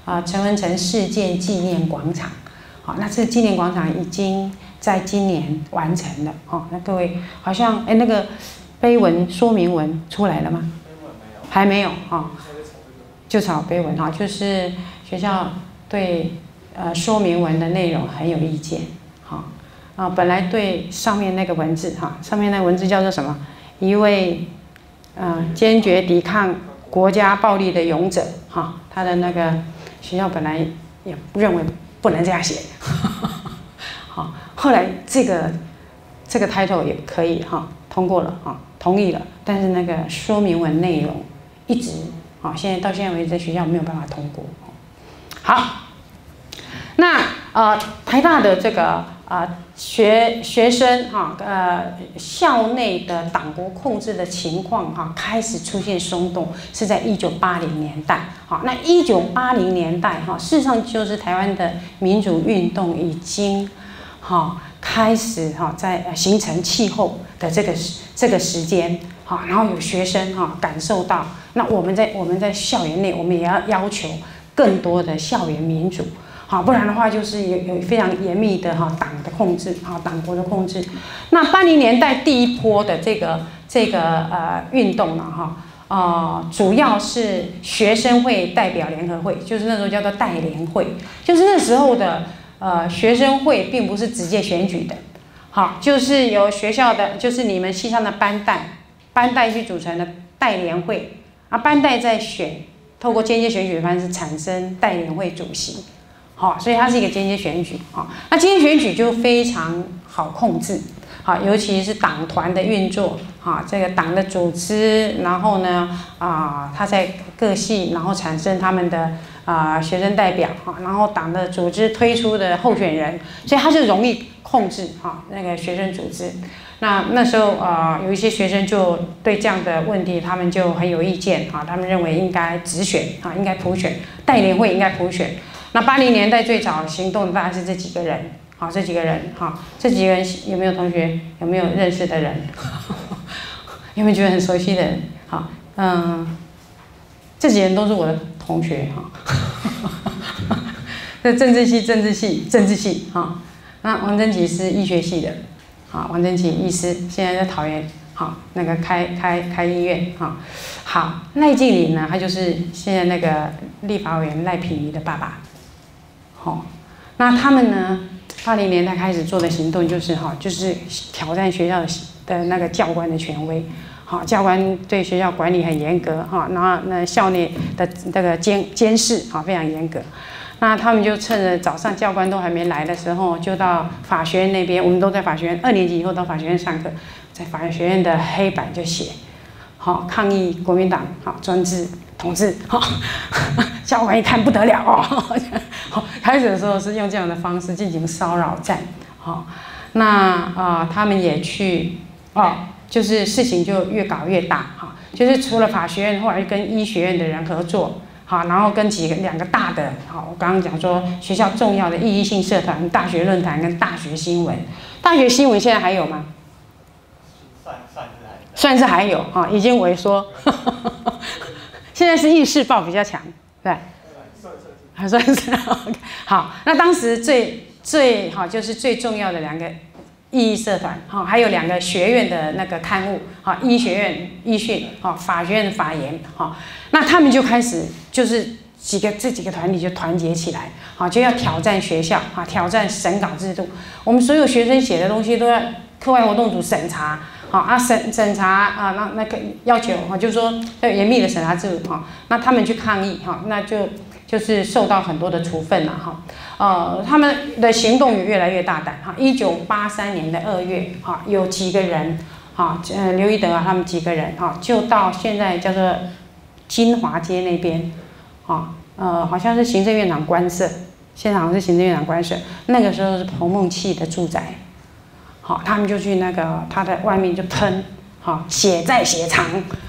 啊陈文成事件纪念广场。好，那这纪念广场已经在今年完成了。哦，那各位好像哎那个碑文说明文出来了吗？还没有哈，就炒碑文哈，就是学校对呃说明文的内容很有意见。好啊，本来对上面那个文字哈，上面那个文字叫做什么？一位呃坚决抵抗国家暴力的勇者哈，他的那个学校本来也认为不能这样写，好，后来这个这个 title 也可以哈通过了哈，同意了，但是那个说明文内容一直啊，现在到现在为止，在学校没有办法通过。好，那呃台大的这个呃学学生哈呃校内的党国控制的情况哈开始出现松动，是在一九八零年代。好，那一九八零年代哈，事实上就是台湾的民主运动已经哈开始哈在形成气候的这个这个时间。好，然后有学生哈感受到，那我们在我们在校园内，我们也要要求更多的校园民主，好，不然的话就是有有非常严密的哈党的控制，哈党国的控制。那八零年代第一波的这个这个呃运动呢，哈呃主要是学生会代表联合会，就是那时候叫做代联会，就是那时候的呃学生会并不是直接选举的，好，就是由学校的就是你们系上的班代。班代去组成的代联会啊，班代再选，透过间接选举的方式产生代联会主席，好，所以它是一个间接选举啊。那间接选举就非常好控制，好，尤其是党团的运作，啊，这个党的组织，然后呢啊，它在各系，然后产生他们的啊学生代表啊，然后党的组织推出的候选人，所以它是容易控制啊那个学生组织。那那时候啊、呃，有一些学生就对这样的问题，他们就很有意见啊，他们认为应该直选啊，应该普选，代联会应该普选。那八零年代最早行动的大概是这几个人，好，这几个人哈，这几个人有没有同学有没有认识的人？有没有觉得很熟悉的人？好，嗯，这几人都是我的同学哈。这政治系、政治系、政治系哈。那王贞吉是医学系的。啊，王贞吉医师现在在桃园，好，那个开开开医院，哈，好，赖敬林呢，他就是现在那个立法委员赖品妤的爸爸，好，那他们呢，八零年代开始做的行动就是哈，就是挑战学校的的那个教官的权威，好，教官对学校管理很严格，哈，然后那校内的这个监监视，好，非常严格。那他们就趁着早上教官都还没来的时候，就到法学院那边。我们都在法学院，二年级以后到法学院上课，在法学院的黑板就写，好抗议国民党，好专制统治，好。教官一看不得了哦，好，开始的时候是用这样的方式进行骚扰战，好，那啊、呃、他们也去哦，就是事情就越搞越大，哈，就是除了法学院，后来跟医学院的人合作。好，然后跟几个两个大的，好，我刚刚讲说学校重要的意义性社团，大学论坛跟大学新闻。大学新闻现在还有吗？算算是还算是还有啊，已经萎缩。现在是议事报比较强，对，还算是。好，那当时最最好就是最重要的两个意义社团，好，还有两个学院的那个刊物，好，医学院医讯，好，法学院的法研，好，那他们就开始就是几个这几个团体就团结起来，好，就要挑战学校，啊，挑战审稿制度。我们所有学生写的东西都要课外活动组审查，好啊审审查啊，那那个要求哈，就是说要严密的审查制度哈，那他们去抗议哈，那就就是受到很多的处分了哈。呃，他们的行动也越来越大胆哈。一九八三年的二月哈，有几个人哈，呃，刘一德啊，他们几个人哈，就到现在叫做金华街那边，啊，呃，好像是行政院长官舍，现在好像是行政院长官舍。那个时候是彭孟緝的住宅，好，他们就去那个他的外面就喷，好，血债血偿，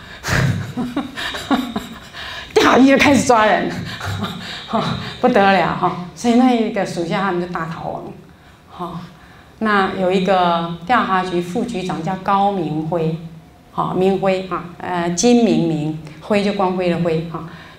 调查局就开始抓人。不得了哈，所以那一个属下他们就大逃亡，好，那有一个调查局副局长叫高明辉，好，明辉啊，呃，金明明，辉就光辉的辉哈，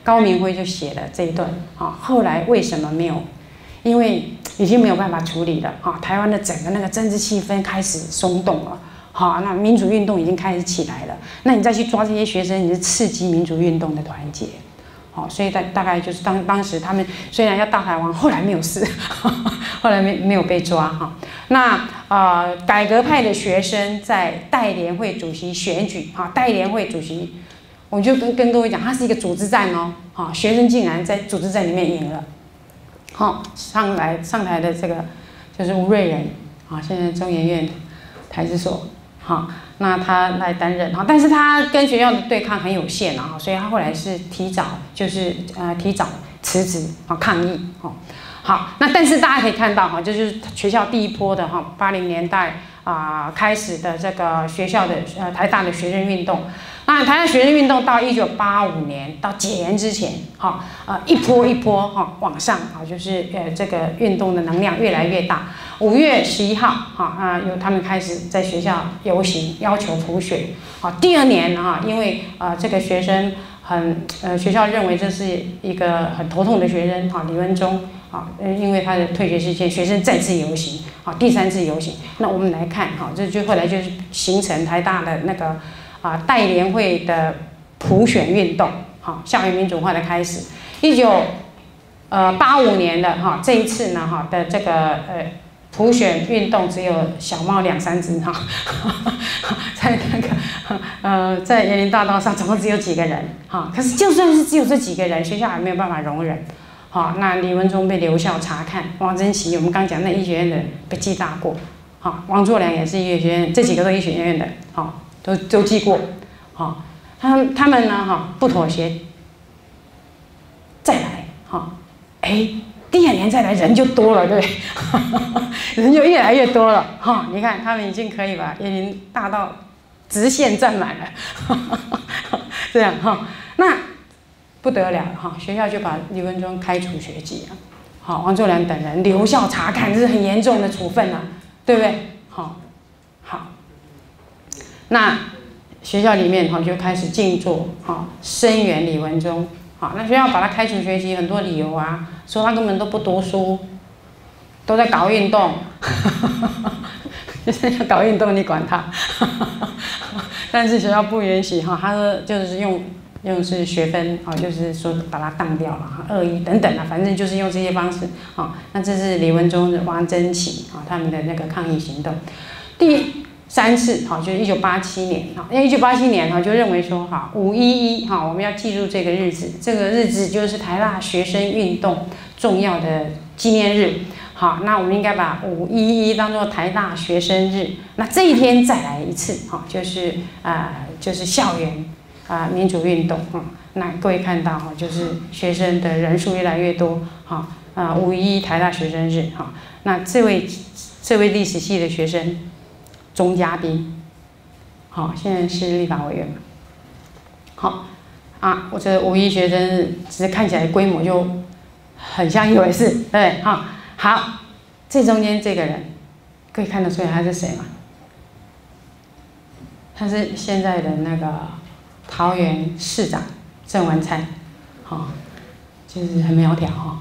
高明辉就写了这一段啊。后来为什么没有？因为已经没有办法处理了啊。台湾的整个那个政治气氛开始松动了，好，那民主运动已经开始起来了。那你再去抓这些学生，你是刺激民主运动的团结。好，所以大大概就是当当时他们虽然要大台湾，后来没有事，后来没没有被抓哈。那呃，改革派的学生在代联会主席选举哈，代联会主席，我就跟跟各位讲，它是一个组织战哦，哈，学生竟然在组织战里面赢了，好，上来上台的这个就是吴瑞仁啊，现在中研院台资所。好，那他来担任哈，但是他跟学校的对抗很有限啊，所以他后来是提早就是呃提早辞职啊抗议哈。好，那但是大家可以看到哈，就是学校第一波的哈八零年代啊、呃、开始的这个学校的呃台大的学生运动，那台大学生运动到一九八五年到解严之前哈呃一波一波哈往上啊，就是呃这个运动的能量越来越大。五月十一号，哈啊，有他们开始在学校游行，要求普选。好，第二年哈，因为啊这个学生很呃学校认为这是一个很头痛的学生，哈，李文忠啊，因为他的退学事件，学生再次游行，好，第三次游行。那我们来看，哈，这就后来就是形成台大的那个啊代联会的普选运动，好，校园民主化的开始。一九呃八五年的哈这一次呢哈的这个呃。普选运动只有小猫两三只哈，在那个呃在椰林大道上总共只有几个人哈，可是就算是只有这几个人，学校还没有办法容忍。好，那李文忠被留校察看，王贞琪我们刚讲那医学院的被记大过，好，王作良也是医学院，这几个都医学院的，好，都都记过，好，他们他们呢哈不妥协，再来哈，哎。第二年再来人就多了，对不对？人就越来越多了哈。你看他们已经可以把椰林大道直线占满了，这样哈。那不得了哈，学校就把李文忠开除学籍了。好，王作良等人留校察看，这是很严重的处分啊，对不对？好，好。那学校里面哈就开始静坐哈，声援李文忠。好，那学校把他开除学籍，很多理由啊，说他根本都不读书，都在搞运动，就是要搞运动，你管他？但是学校不允许哈，他说就是用用是学分啊，就是说把他当掉了，恶意等等啊，反正就是用这些方式啊。那这是李文忠、王贞琪啊他们的那个抗议行动。第三次好，就是一九八七年哈，因为一九八七年哈就认为说哈五一一哈我们要记住这个日子，这个日子就是台大学生运动重要的纪念日。好，那我们应该把五一一当做台大学生日。那这一天再来一次哈，就是啊、呃、就是校园啊、呃、民主运动哈、嗯。那各位看到哈，就是学生的人数越来越多哈啊五一一台大学生日哈。那这位这位历史系的学生。钟嘉宾，好，现在是立法委员嘛？好，啊，我这五一学生日，只是看起来规模就很像一回事，对，哈，好，这中间这个人，可以看得出来他是谁吗？他是现在的那个桃园市长郑文灿，好，就是很苗条哈，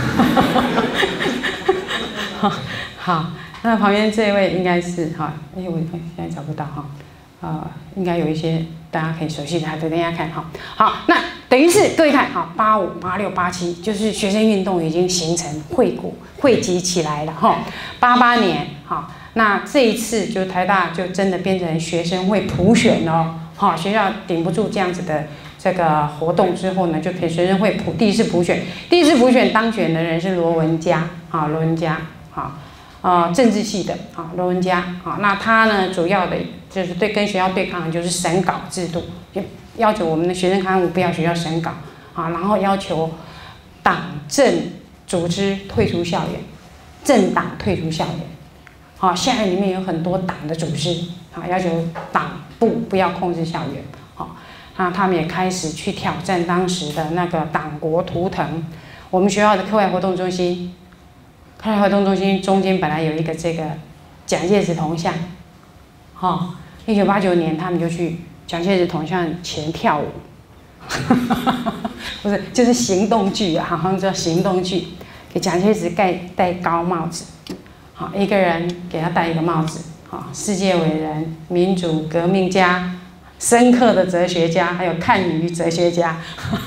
好，好。那旁边这位应该是哈，哎，我现在找不到哈，呃，应该有一些大家可以熟悉的，等大家看哈。好，那等于是各位看哈，八五、八六、八七，就是学生运动已经形成汇谷汇集起来了哈。八八年哈，那这一次就台大就真的变成学生会普选了，哈，学校顶不住这样子的这个活动之后呢，就给学生会普第一次普选，第一次普选当选的人是罗文嘉，啊，罗文嘉，好。啊、呃，政治系的啊，罗文嘉啊，那他呢，主要的就是对跟学校对抗的就是审稿制度，就要求我们的学生刊物不要学校审稿啊，然后要求党政组织退出校园，政党退出校园，好、啊，校园里面有很多党的组织啊，要求党部不要控制校园，好、啊，那他们也开始去挑战当时的那个党国图腾，我们学校的课外活动中心。课外活动中心中间本来有一个这个蒋介石铜像，哈、哦，一九八九年他们就去蒋介石铜像前跳舞， 不是，就是行动剧啊，好像叫行动剧。给蒋介石盖戴高帽子，好，一个人给他戴一个帽子，好，世界伟人、民主革命家、深刻的哲学家，还有看鱼哲学家，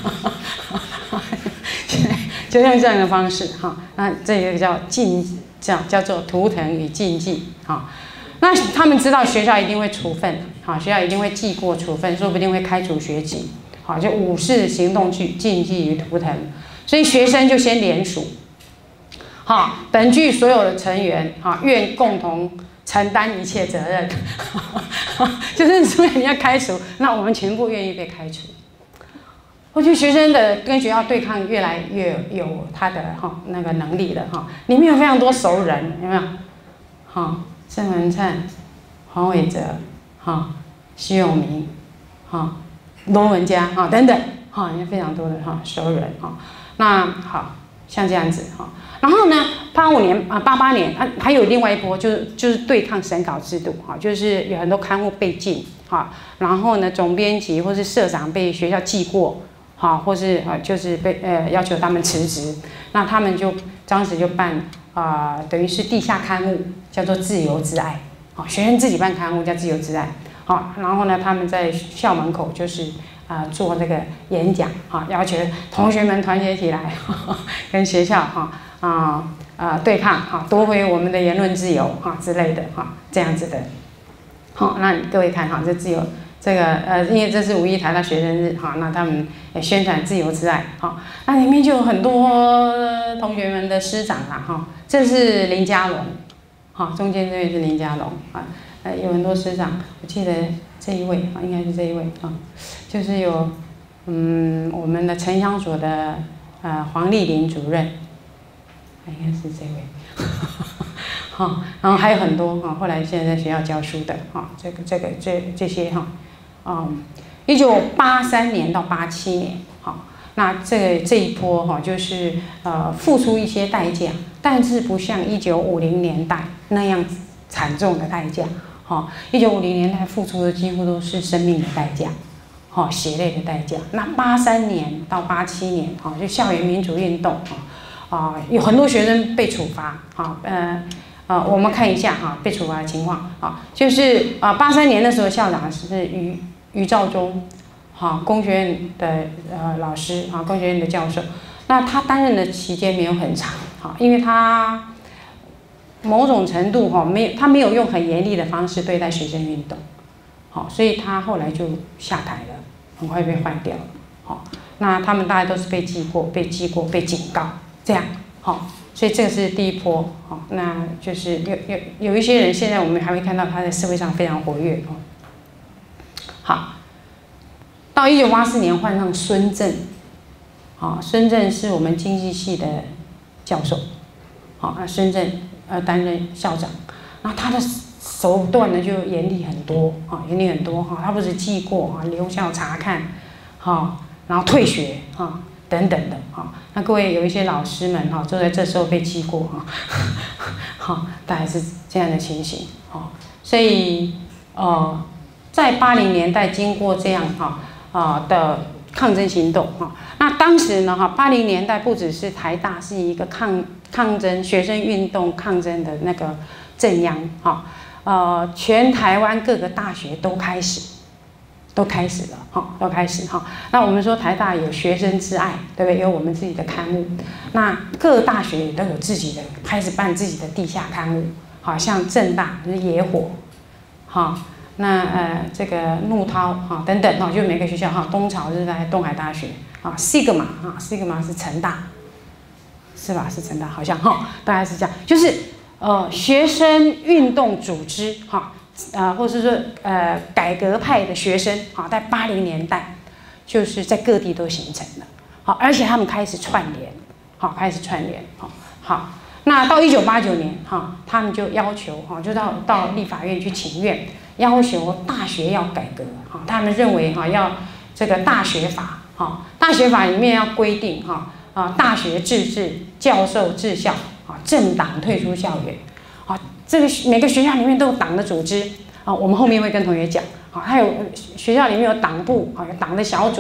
就用这样的方式哈。那这个叫禁，叫叫做图腾与禁忌，好。那他们知道学校一定会处分，好，学校一定会记过处分，说不定会开除学籍，好，就武士行动剧、禁忌与图腾，所以学生就先联署。好，本剧所有的成员，哈，愿共同承担一切责任。就是说你要开除，那我们全部愿意被开除。我觉得学生的跟学校对抗越来越有他的哈那个能力了哈，里面有非常多熟人，有没有？哈，郑文灿、黄伟哲，哈，徐永明，哈，罗文嘉，哈等等，哈，有非常多的哈熟人哈。那好像这样子哈。然后呢，八五年啊，八八年啊，还有另外一波，就是就是对抗审稿制度哈，就是有很多刊物被禁哈，然后呢，总编辑或是社长被学校记过哈，或是啊就是被呃要求他们辞职，那他们就当时就办啊、呃，等于是地下刊物，叫做《自由之爱》啊，学生自己办刊物叫《自由之爱》好，然后呢，他们在校门口就是啊、呃、做那个演讲哈，要求同学们团结起来，呵呵跟学校哈。啊啊、呃、对抗哈，夺回我们的言论自由哈之类的哈，这样子的。好，那各位看哈，这自由这个呃，因为这是五一台大学生日哈，那他们也宣传自由之爱哈，那里面就有很多同学们的师长啦哈，这是林佳龙，哈，中间这位是林佳龙啊，呃，有很多师长，我记得这一位啊，应该是这一位啊，就是有嗯我们的城乡所的呃黄丽玲主任。应该是这位，哈，然后还有很多哈，后来现在在学校教书的哈，这个这个这这些哈，嗯，一九八三年到八七年，哈，那这个这一波哈，就是呃付出一些代价，但是不像一九五零年代那样惨重的代价，哈，一九五零年代付出的几乎都是生命的代价，哈，血泪的代价。那八三年到八七年，哈，就校园民主运动，哈。啊、呃，有很多学生被处罚，好，呃，呃，我们看一下哈，被处罚的情况，啊，就是啊，八三年的时候，校长是于于兆忠，好，工学院的呃老师，啊，工学院的教授，那他担任的期间没有很长，好，因为他某种程度哈，没有他没有用很严厉的方式对待学生运动，好，所以他后来就下台了，很快被换掉了，好，那他们大家都是被记过、被记过、被警告。这样，好，所以这个是第一波，好，那就是有有有一些人，现在我们还会看到他在社会上非常活跃，哦。好，到一九八四年换上孙正，好，孙正是我们经济系的教授，好，那孙正呃担任校长，那他的手段呢就严厉很多，啊，严厉很多哈，他不是记过啊，留校查看，好，然后退学，哈。等等的哈，那各位有一些老师们哈，就在这时候被记过哈，好，大概是这样的情形哈。所以呃，在八零年代经过这样哈啊的抗争行动哈，那当时呢哈，八零年代不只是台大是一个抗抗争学生运动抗争的那个镇央哈，呃，全台湾各个大学都开始。都开始了，哈，都开始哈。那我们说台大有学生之爱，对不对？有我们自己的刊物。那各大学也都有自己的，开始办自己的地下刊物，好像政大就是野火，哈。那呃这个怒涛哈等等哈，就每个学校哈，东潮是在东海大学啊 ，Sigma 啊 ，Sigma 是成大，是吧？是成大，好像哈，大概是这样，就是呃学生运动组织哈。啊、呃，或是说呃改革派的学生，好，在八零年代，就是在各地都形成了，好，而且他们开始串联，好，开始串联，好，好，那到一九八九年，哈，他们就要求，哈，就到到立法院去请愿，要求大学要改革，哈，他们认为哈要这个大学法，哈，大学法里面要规定，哈，啊，大学自治，教授治校，啊，政党退出校园，啊。这个每个学校里面都有党的组织啊，我们后面会跟同学讲啊，还有学校里面有党部啊，有党的小组，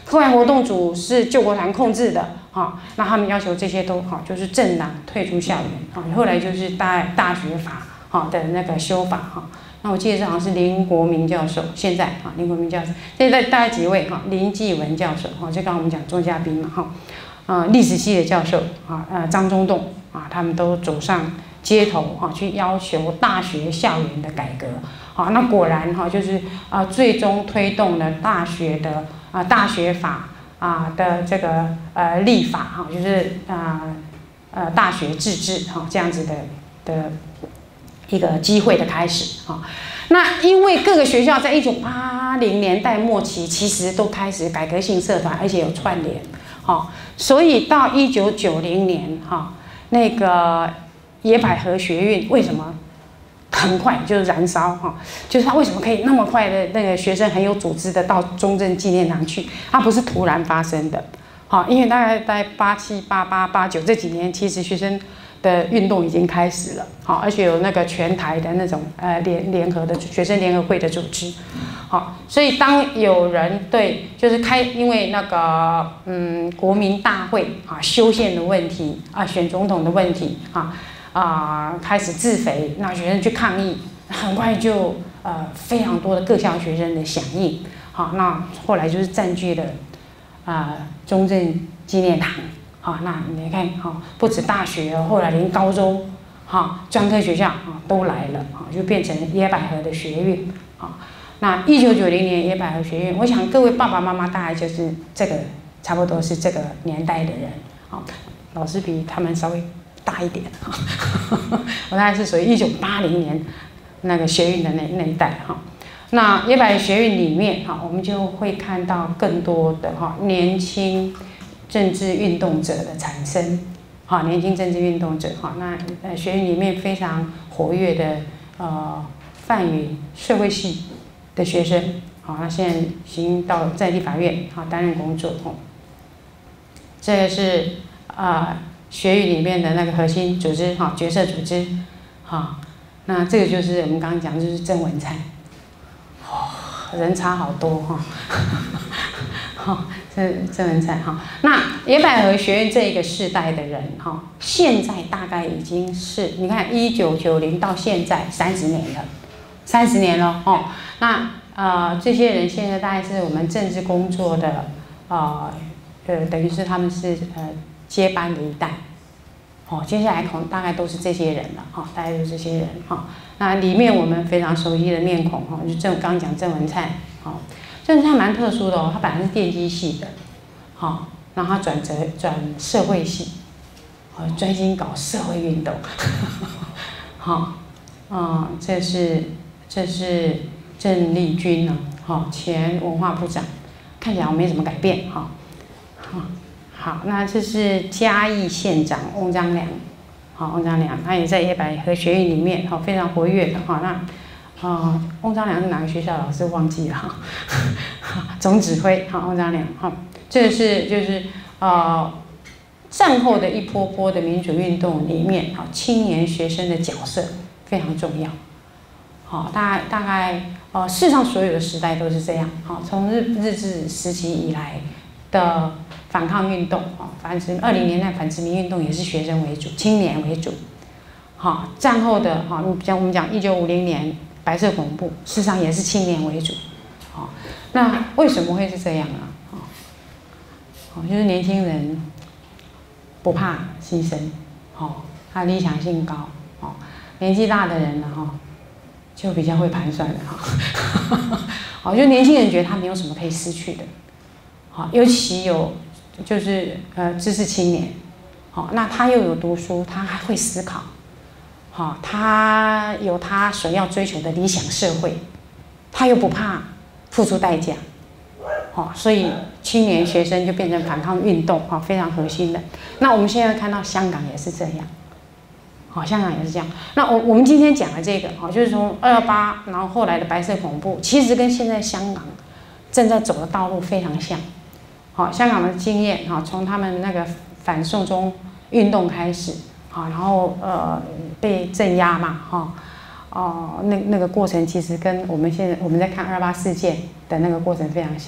课外活动组是救国团控制的，哈，那他们要求这些都好，就是政党退出校园，啊，后来就是大大学法，好的那个修法，哈。那我记得这好像是林国明教授，现在啊，林国明教授，现在大概几位哈？林继文教授，哈，就刚刚我们讲钟嘉宾嘛，哈，呃，历史系的教授啊，呃，张忠栋啊，他们都走上街头啊，去要求大学校园的改革，好，那果然哈，就是啊，最终推动了大学的啊大学法啊的这个呃立法哈，就是啊呃大学自治哈这样子的的。一个机会的开始啊，那因为各个学校在一九八零年代末期，其实都开始改革性社团，而且有串联，好，所以到一九九零年哈，那个野百合学运为什么很快就燃烧哈？就是他为什么可以那么快的那个学生很有组织的到中正纪念堂去？它不是突然发生的，好，因为大概在八七、八八、八九这几年，其实学生的运动已经开始了，好，而且有那个全台的那种呃联联合的学生联合会的组织，好，所以当有人对就是开因为那个嗯国民大会啊修宪的问题啊选总统的问题啊啊开始自肥，那学生去抗议，很快就呃非常多的各校学生的响应，好，那后来就是占据了啊中正纪念堂。好，那你看，哈，不止大学，后来连高中，哈，专科学校啊都来了，啊，就变成野百合的学运，啊，那一九九零年野百合学运，我想各位爸爸妈妈大概就是这个，差不多是这个年代的人，啊，老师比他们稍微大一点，哈，我大概是属于一九八零年那个学运的那那一代，哈。那野百合学运里面，哈，我们就会看到更多的哈年轻。政治运动者的产生，好，年轻政治运动者，好，那呃学院里面非常活跃的呃泛语社会系的学生，好，那现在已经到在地法院好担任工作，哦，这个是啊、呃、学院里面的那个核心组织，哈，角色组织，好，那这个就是我们刚刚讲的就是郑文灿，哦，人差好多哈。好，这郑文灿哈，那野百合学院这一个世代的人哈，现在大概已经是，你看一九九零到现在三十年了，三十年了哦。那呃，这些人现在大概是我们政治工作的呃呃，等于是他们是呃接班的一代，哦，接下来可能大概都是这些人了哈，大概都是这些人哈。那里面我们非常熟悉的面孔哈，就郑刚刚讲郑文灿，好。但是他蛮特殊的哦，他本来是电机系的，好，然后他转折转社会系，好，专心搞社会运动，好，啊，这是这是郑丽君呢，好，前文化部长，看起来我没什么改变，哈，好，好，那这是嘉义县长翁章良，好，翁章良，他也在野百合学院里面，好，非常活跃的，哈，那。啊，翁章良是哪个学校？老师忘记了哈。总指挥，好，翁章良，好，这个是就是呃战后的一波波的民主运动里面，好，青年学生的角色非常重要。好，大概大概呃，世上所有的时代都是这样。好，从日日治时期以来的反抗运动，啊，反殖二零年代反殖民运动也是学生为主，青年为主。好，战后的哈，像我们讲一九五零年。白色恐怖，事实上也是青年为主，好，那为什么会是这样啊？好，就是年轻人不怕牺牲，好，他理想性高，好，年纪大的人呢，哈，就比较会盘算的，哈，好，就年轻人觉得他没有什么可以失去的，好，尤其有就是呃知识青年，好，那他又有读书，他还会思考。好，他有他所要追求的理想社会，他又不怕付出代价，好，所以青年学生就变成反抗运动，好，非常核心的。那我们现在看到香港也是这样，好，香港也是这样。那我我们今天讲的这个，好，就是从二二八，然后后来的白色恐怖，其实跟现在香港正在走的道路非常像。好，香港的经验，好，从他们那个反送中运动开始。好，然后呃被镇压嘛，哈，哦，那那个过程其实跟我们现在我们在看二二八事件的那个过程非常像。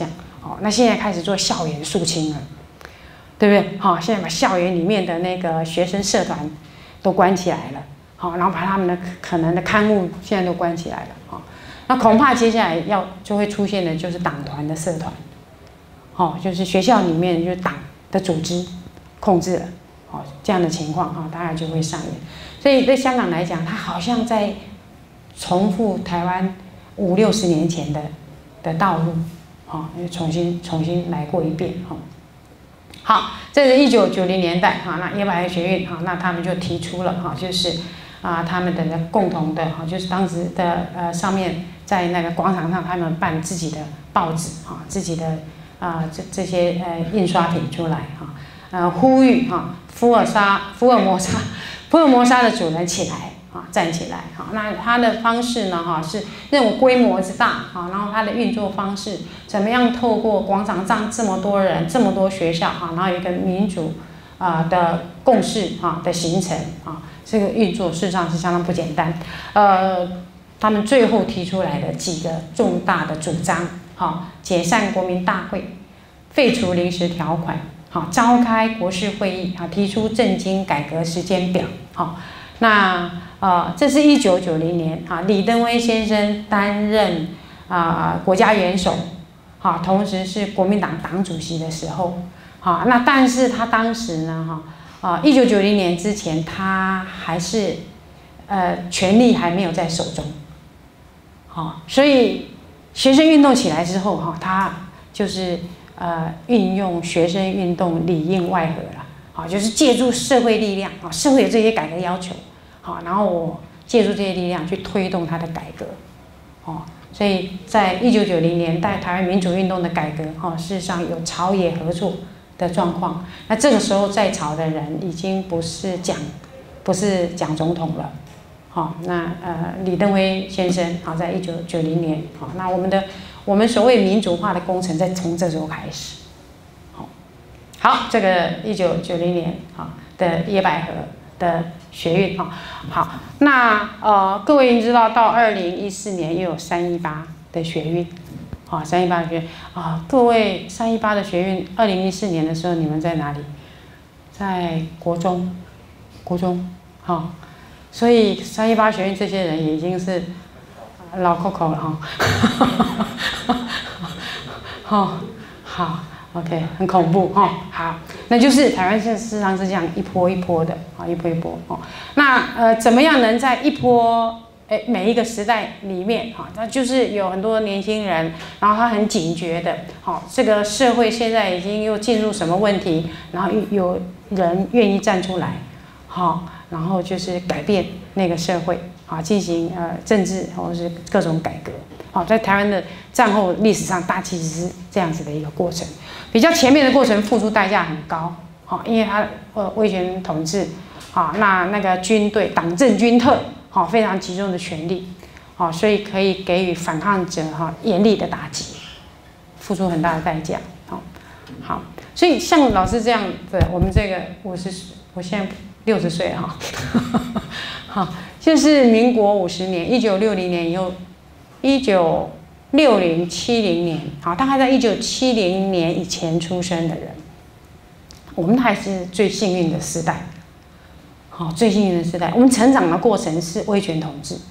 哦，那现在开始做校园肃清了，对不对？好，现在把校园里面的那个学生社团都关起来了，好，然后把他们的可能的刊物现在都关起来了，好，那恐怕接下来要就会出现的就是党团的社团，好，就是学校里面就是党的组织控制了，好，这样的情况哈，大概就会上演。所以对香港来讲，它好像在重复台湾五六十年前的的道路，好，重新重新来过一遍哈。好，这是一九九零年代哈，那野百合学运哈，那他们就提出了哈，就是啊他们的共同的哈，就是当时的呃上面在那个广场上，他们办自己的报纸哈，自己的啊这这些呃印刷品出来哈，呃呼吁哈福尔沙福尔摩沙福尔摩沙的主人起来。啊，站起来！好，那它的方式呢？哈，是那种规模之大，哈，然后它的运作方式怎么样？透过广场上这么多人、这么多学校，哈，然后有一个民主啊的共识，哈的形成，啊，这个运作事实上是相当不简单。呃，他们最后提出来的几个重大的主张，哈，解散国民大会，废除临时条款，好，召开国事会议，啊，提出政经改革时间表，好，那。啊，这是一九九零年啊，李登辉先生担任啊国家元首，哈，同时是国民党党主席的时候，好，那但是他当时呢，哈，啊，一九九零年之前，他还是呃权力还没有在手中，好，所以学生运动起来之后，哈，他就是呃运用学生运动里应外合了，好，就是借助社会力量啊，社会有这些改革要求。好，然后我借助这些力量去推动它的改革，哦，所以在一九九零年代台湾民主运动的改革，哈，事实上有朝野合作的状况。那这个时候在朝的人已经不是蒋，不是蒋总统了，好，那呃李登辉先生，好，在一九九零年，好，那我们的我们所谓民主化的工程，在从这时候开始，好，好，这个一九九零年好的野百合的学运哈，好，那呃各位知道到二零一四年又有三一八的学运，好，三一八的学运啊，各位三一八的学运，二零一四年的时候你们在哪里？在国中，国中，好，所以三一八学运这些人也已经是老扣扣了哈，好，好。OK， 很恐怖哈、哦。好，那就是台湾现在事实上是这样一波一波的啊，一波一波哦。那呃，怎么样能在一波哎每一个时代里面哈，那就是有很多年轻人，然后他很警觉的，好，这个社会现在已经又进入什么问题，然后有人愿意站出来，好，然后就是改变那个社会，好，进行呃政治或者是各种改革。好，在台湾的战后历史上，大其实是这样子的一个过程。比较前面的过程付出代价很高，好，因为他呃威权统治，好，那那个军队党政军特，好，非常集中的权力，好，所以可以给予反抗者哈严厉的打击，付出很大的代价，好，好，所以像老师这样的，我们这个我是我现在六十岁哈，好，就是民国五十年，一九六零年以后。一九六零、七零年，好，大概在一九七零年以前出生的人，我们还是最幸运的时代，好，最幸运的时代。我们成长的过程是威权统治，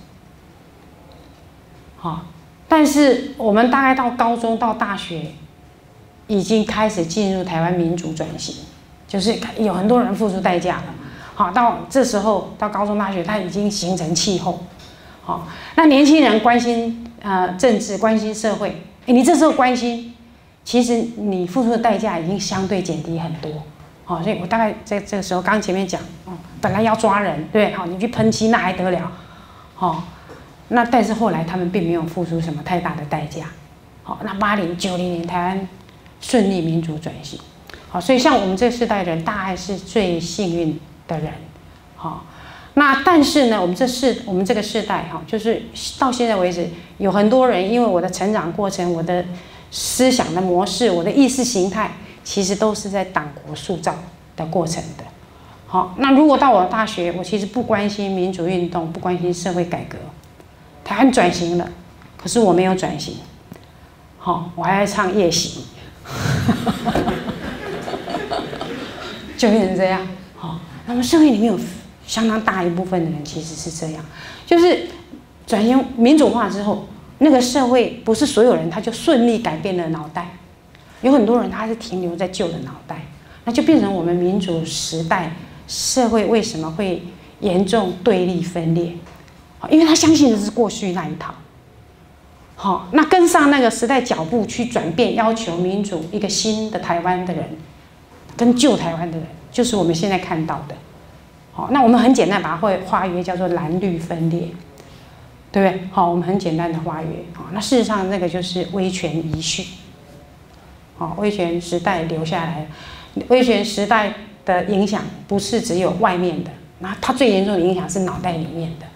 好，但是我们大概到高中到大学，已经开始进入台湾民主转型，就是有很多人付出代价了，好，到这时候到高中大学，它已经形成气候。好，那年轻人关心呃政治，关心社会，哎，你这时候关心，其实你付出的代价已经相对减低很多。好，所以我大概在这个时候，刚前面讲，哦，本来要抓人，对，好，你去喷漆那还得了，好，那但是后来他们并没有付出什么太大的代价。好，那八零九零年台湾顺利民主转型，好，所以像我们这世代人，大概是最幸运的人，好。那但是呢，我们这世我们这个世代哈，就是到现在为止，有很多人因为我的成长过程、我的思想的模式、我的意识形态，其实都是在党国塑造的过程的。好，那如果到我大学，我其实不关心民主运动，不关心社会改革，台湾转型了，可是我没有转型。好，我还在唱夜袭， 就变成这样。好，那么社会里面有相当大一部分的人其实是这样，就是转型民主化之后，那个社会不是所有人他就顺利改变了脑袋，有很多人他是停留在旧的脑袋，那就变成我们民主时代社会为什么会严重对立分裂？因为他相信的是过去那一套。好，那跟上那个时代脚步去转变，要求民主一个新的台湾的人，跟旧台湾的人，就是我们现在看到的。好，那我们很简单把它会化约叫做蓝绿分裂，对不对？好，我们很简单的化约。好，那事实上那个就是威权遗绪。好，威权时代留下来，威权时代的影响不是只有外面的，那它最严重的影响是脑袋里面的。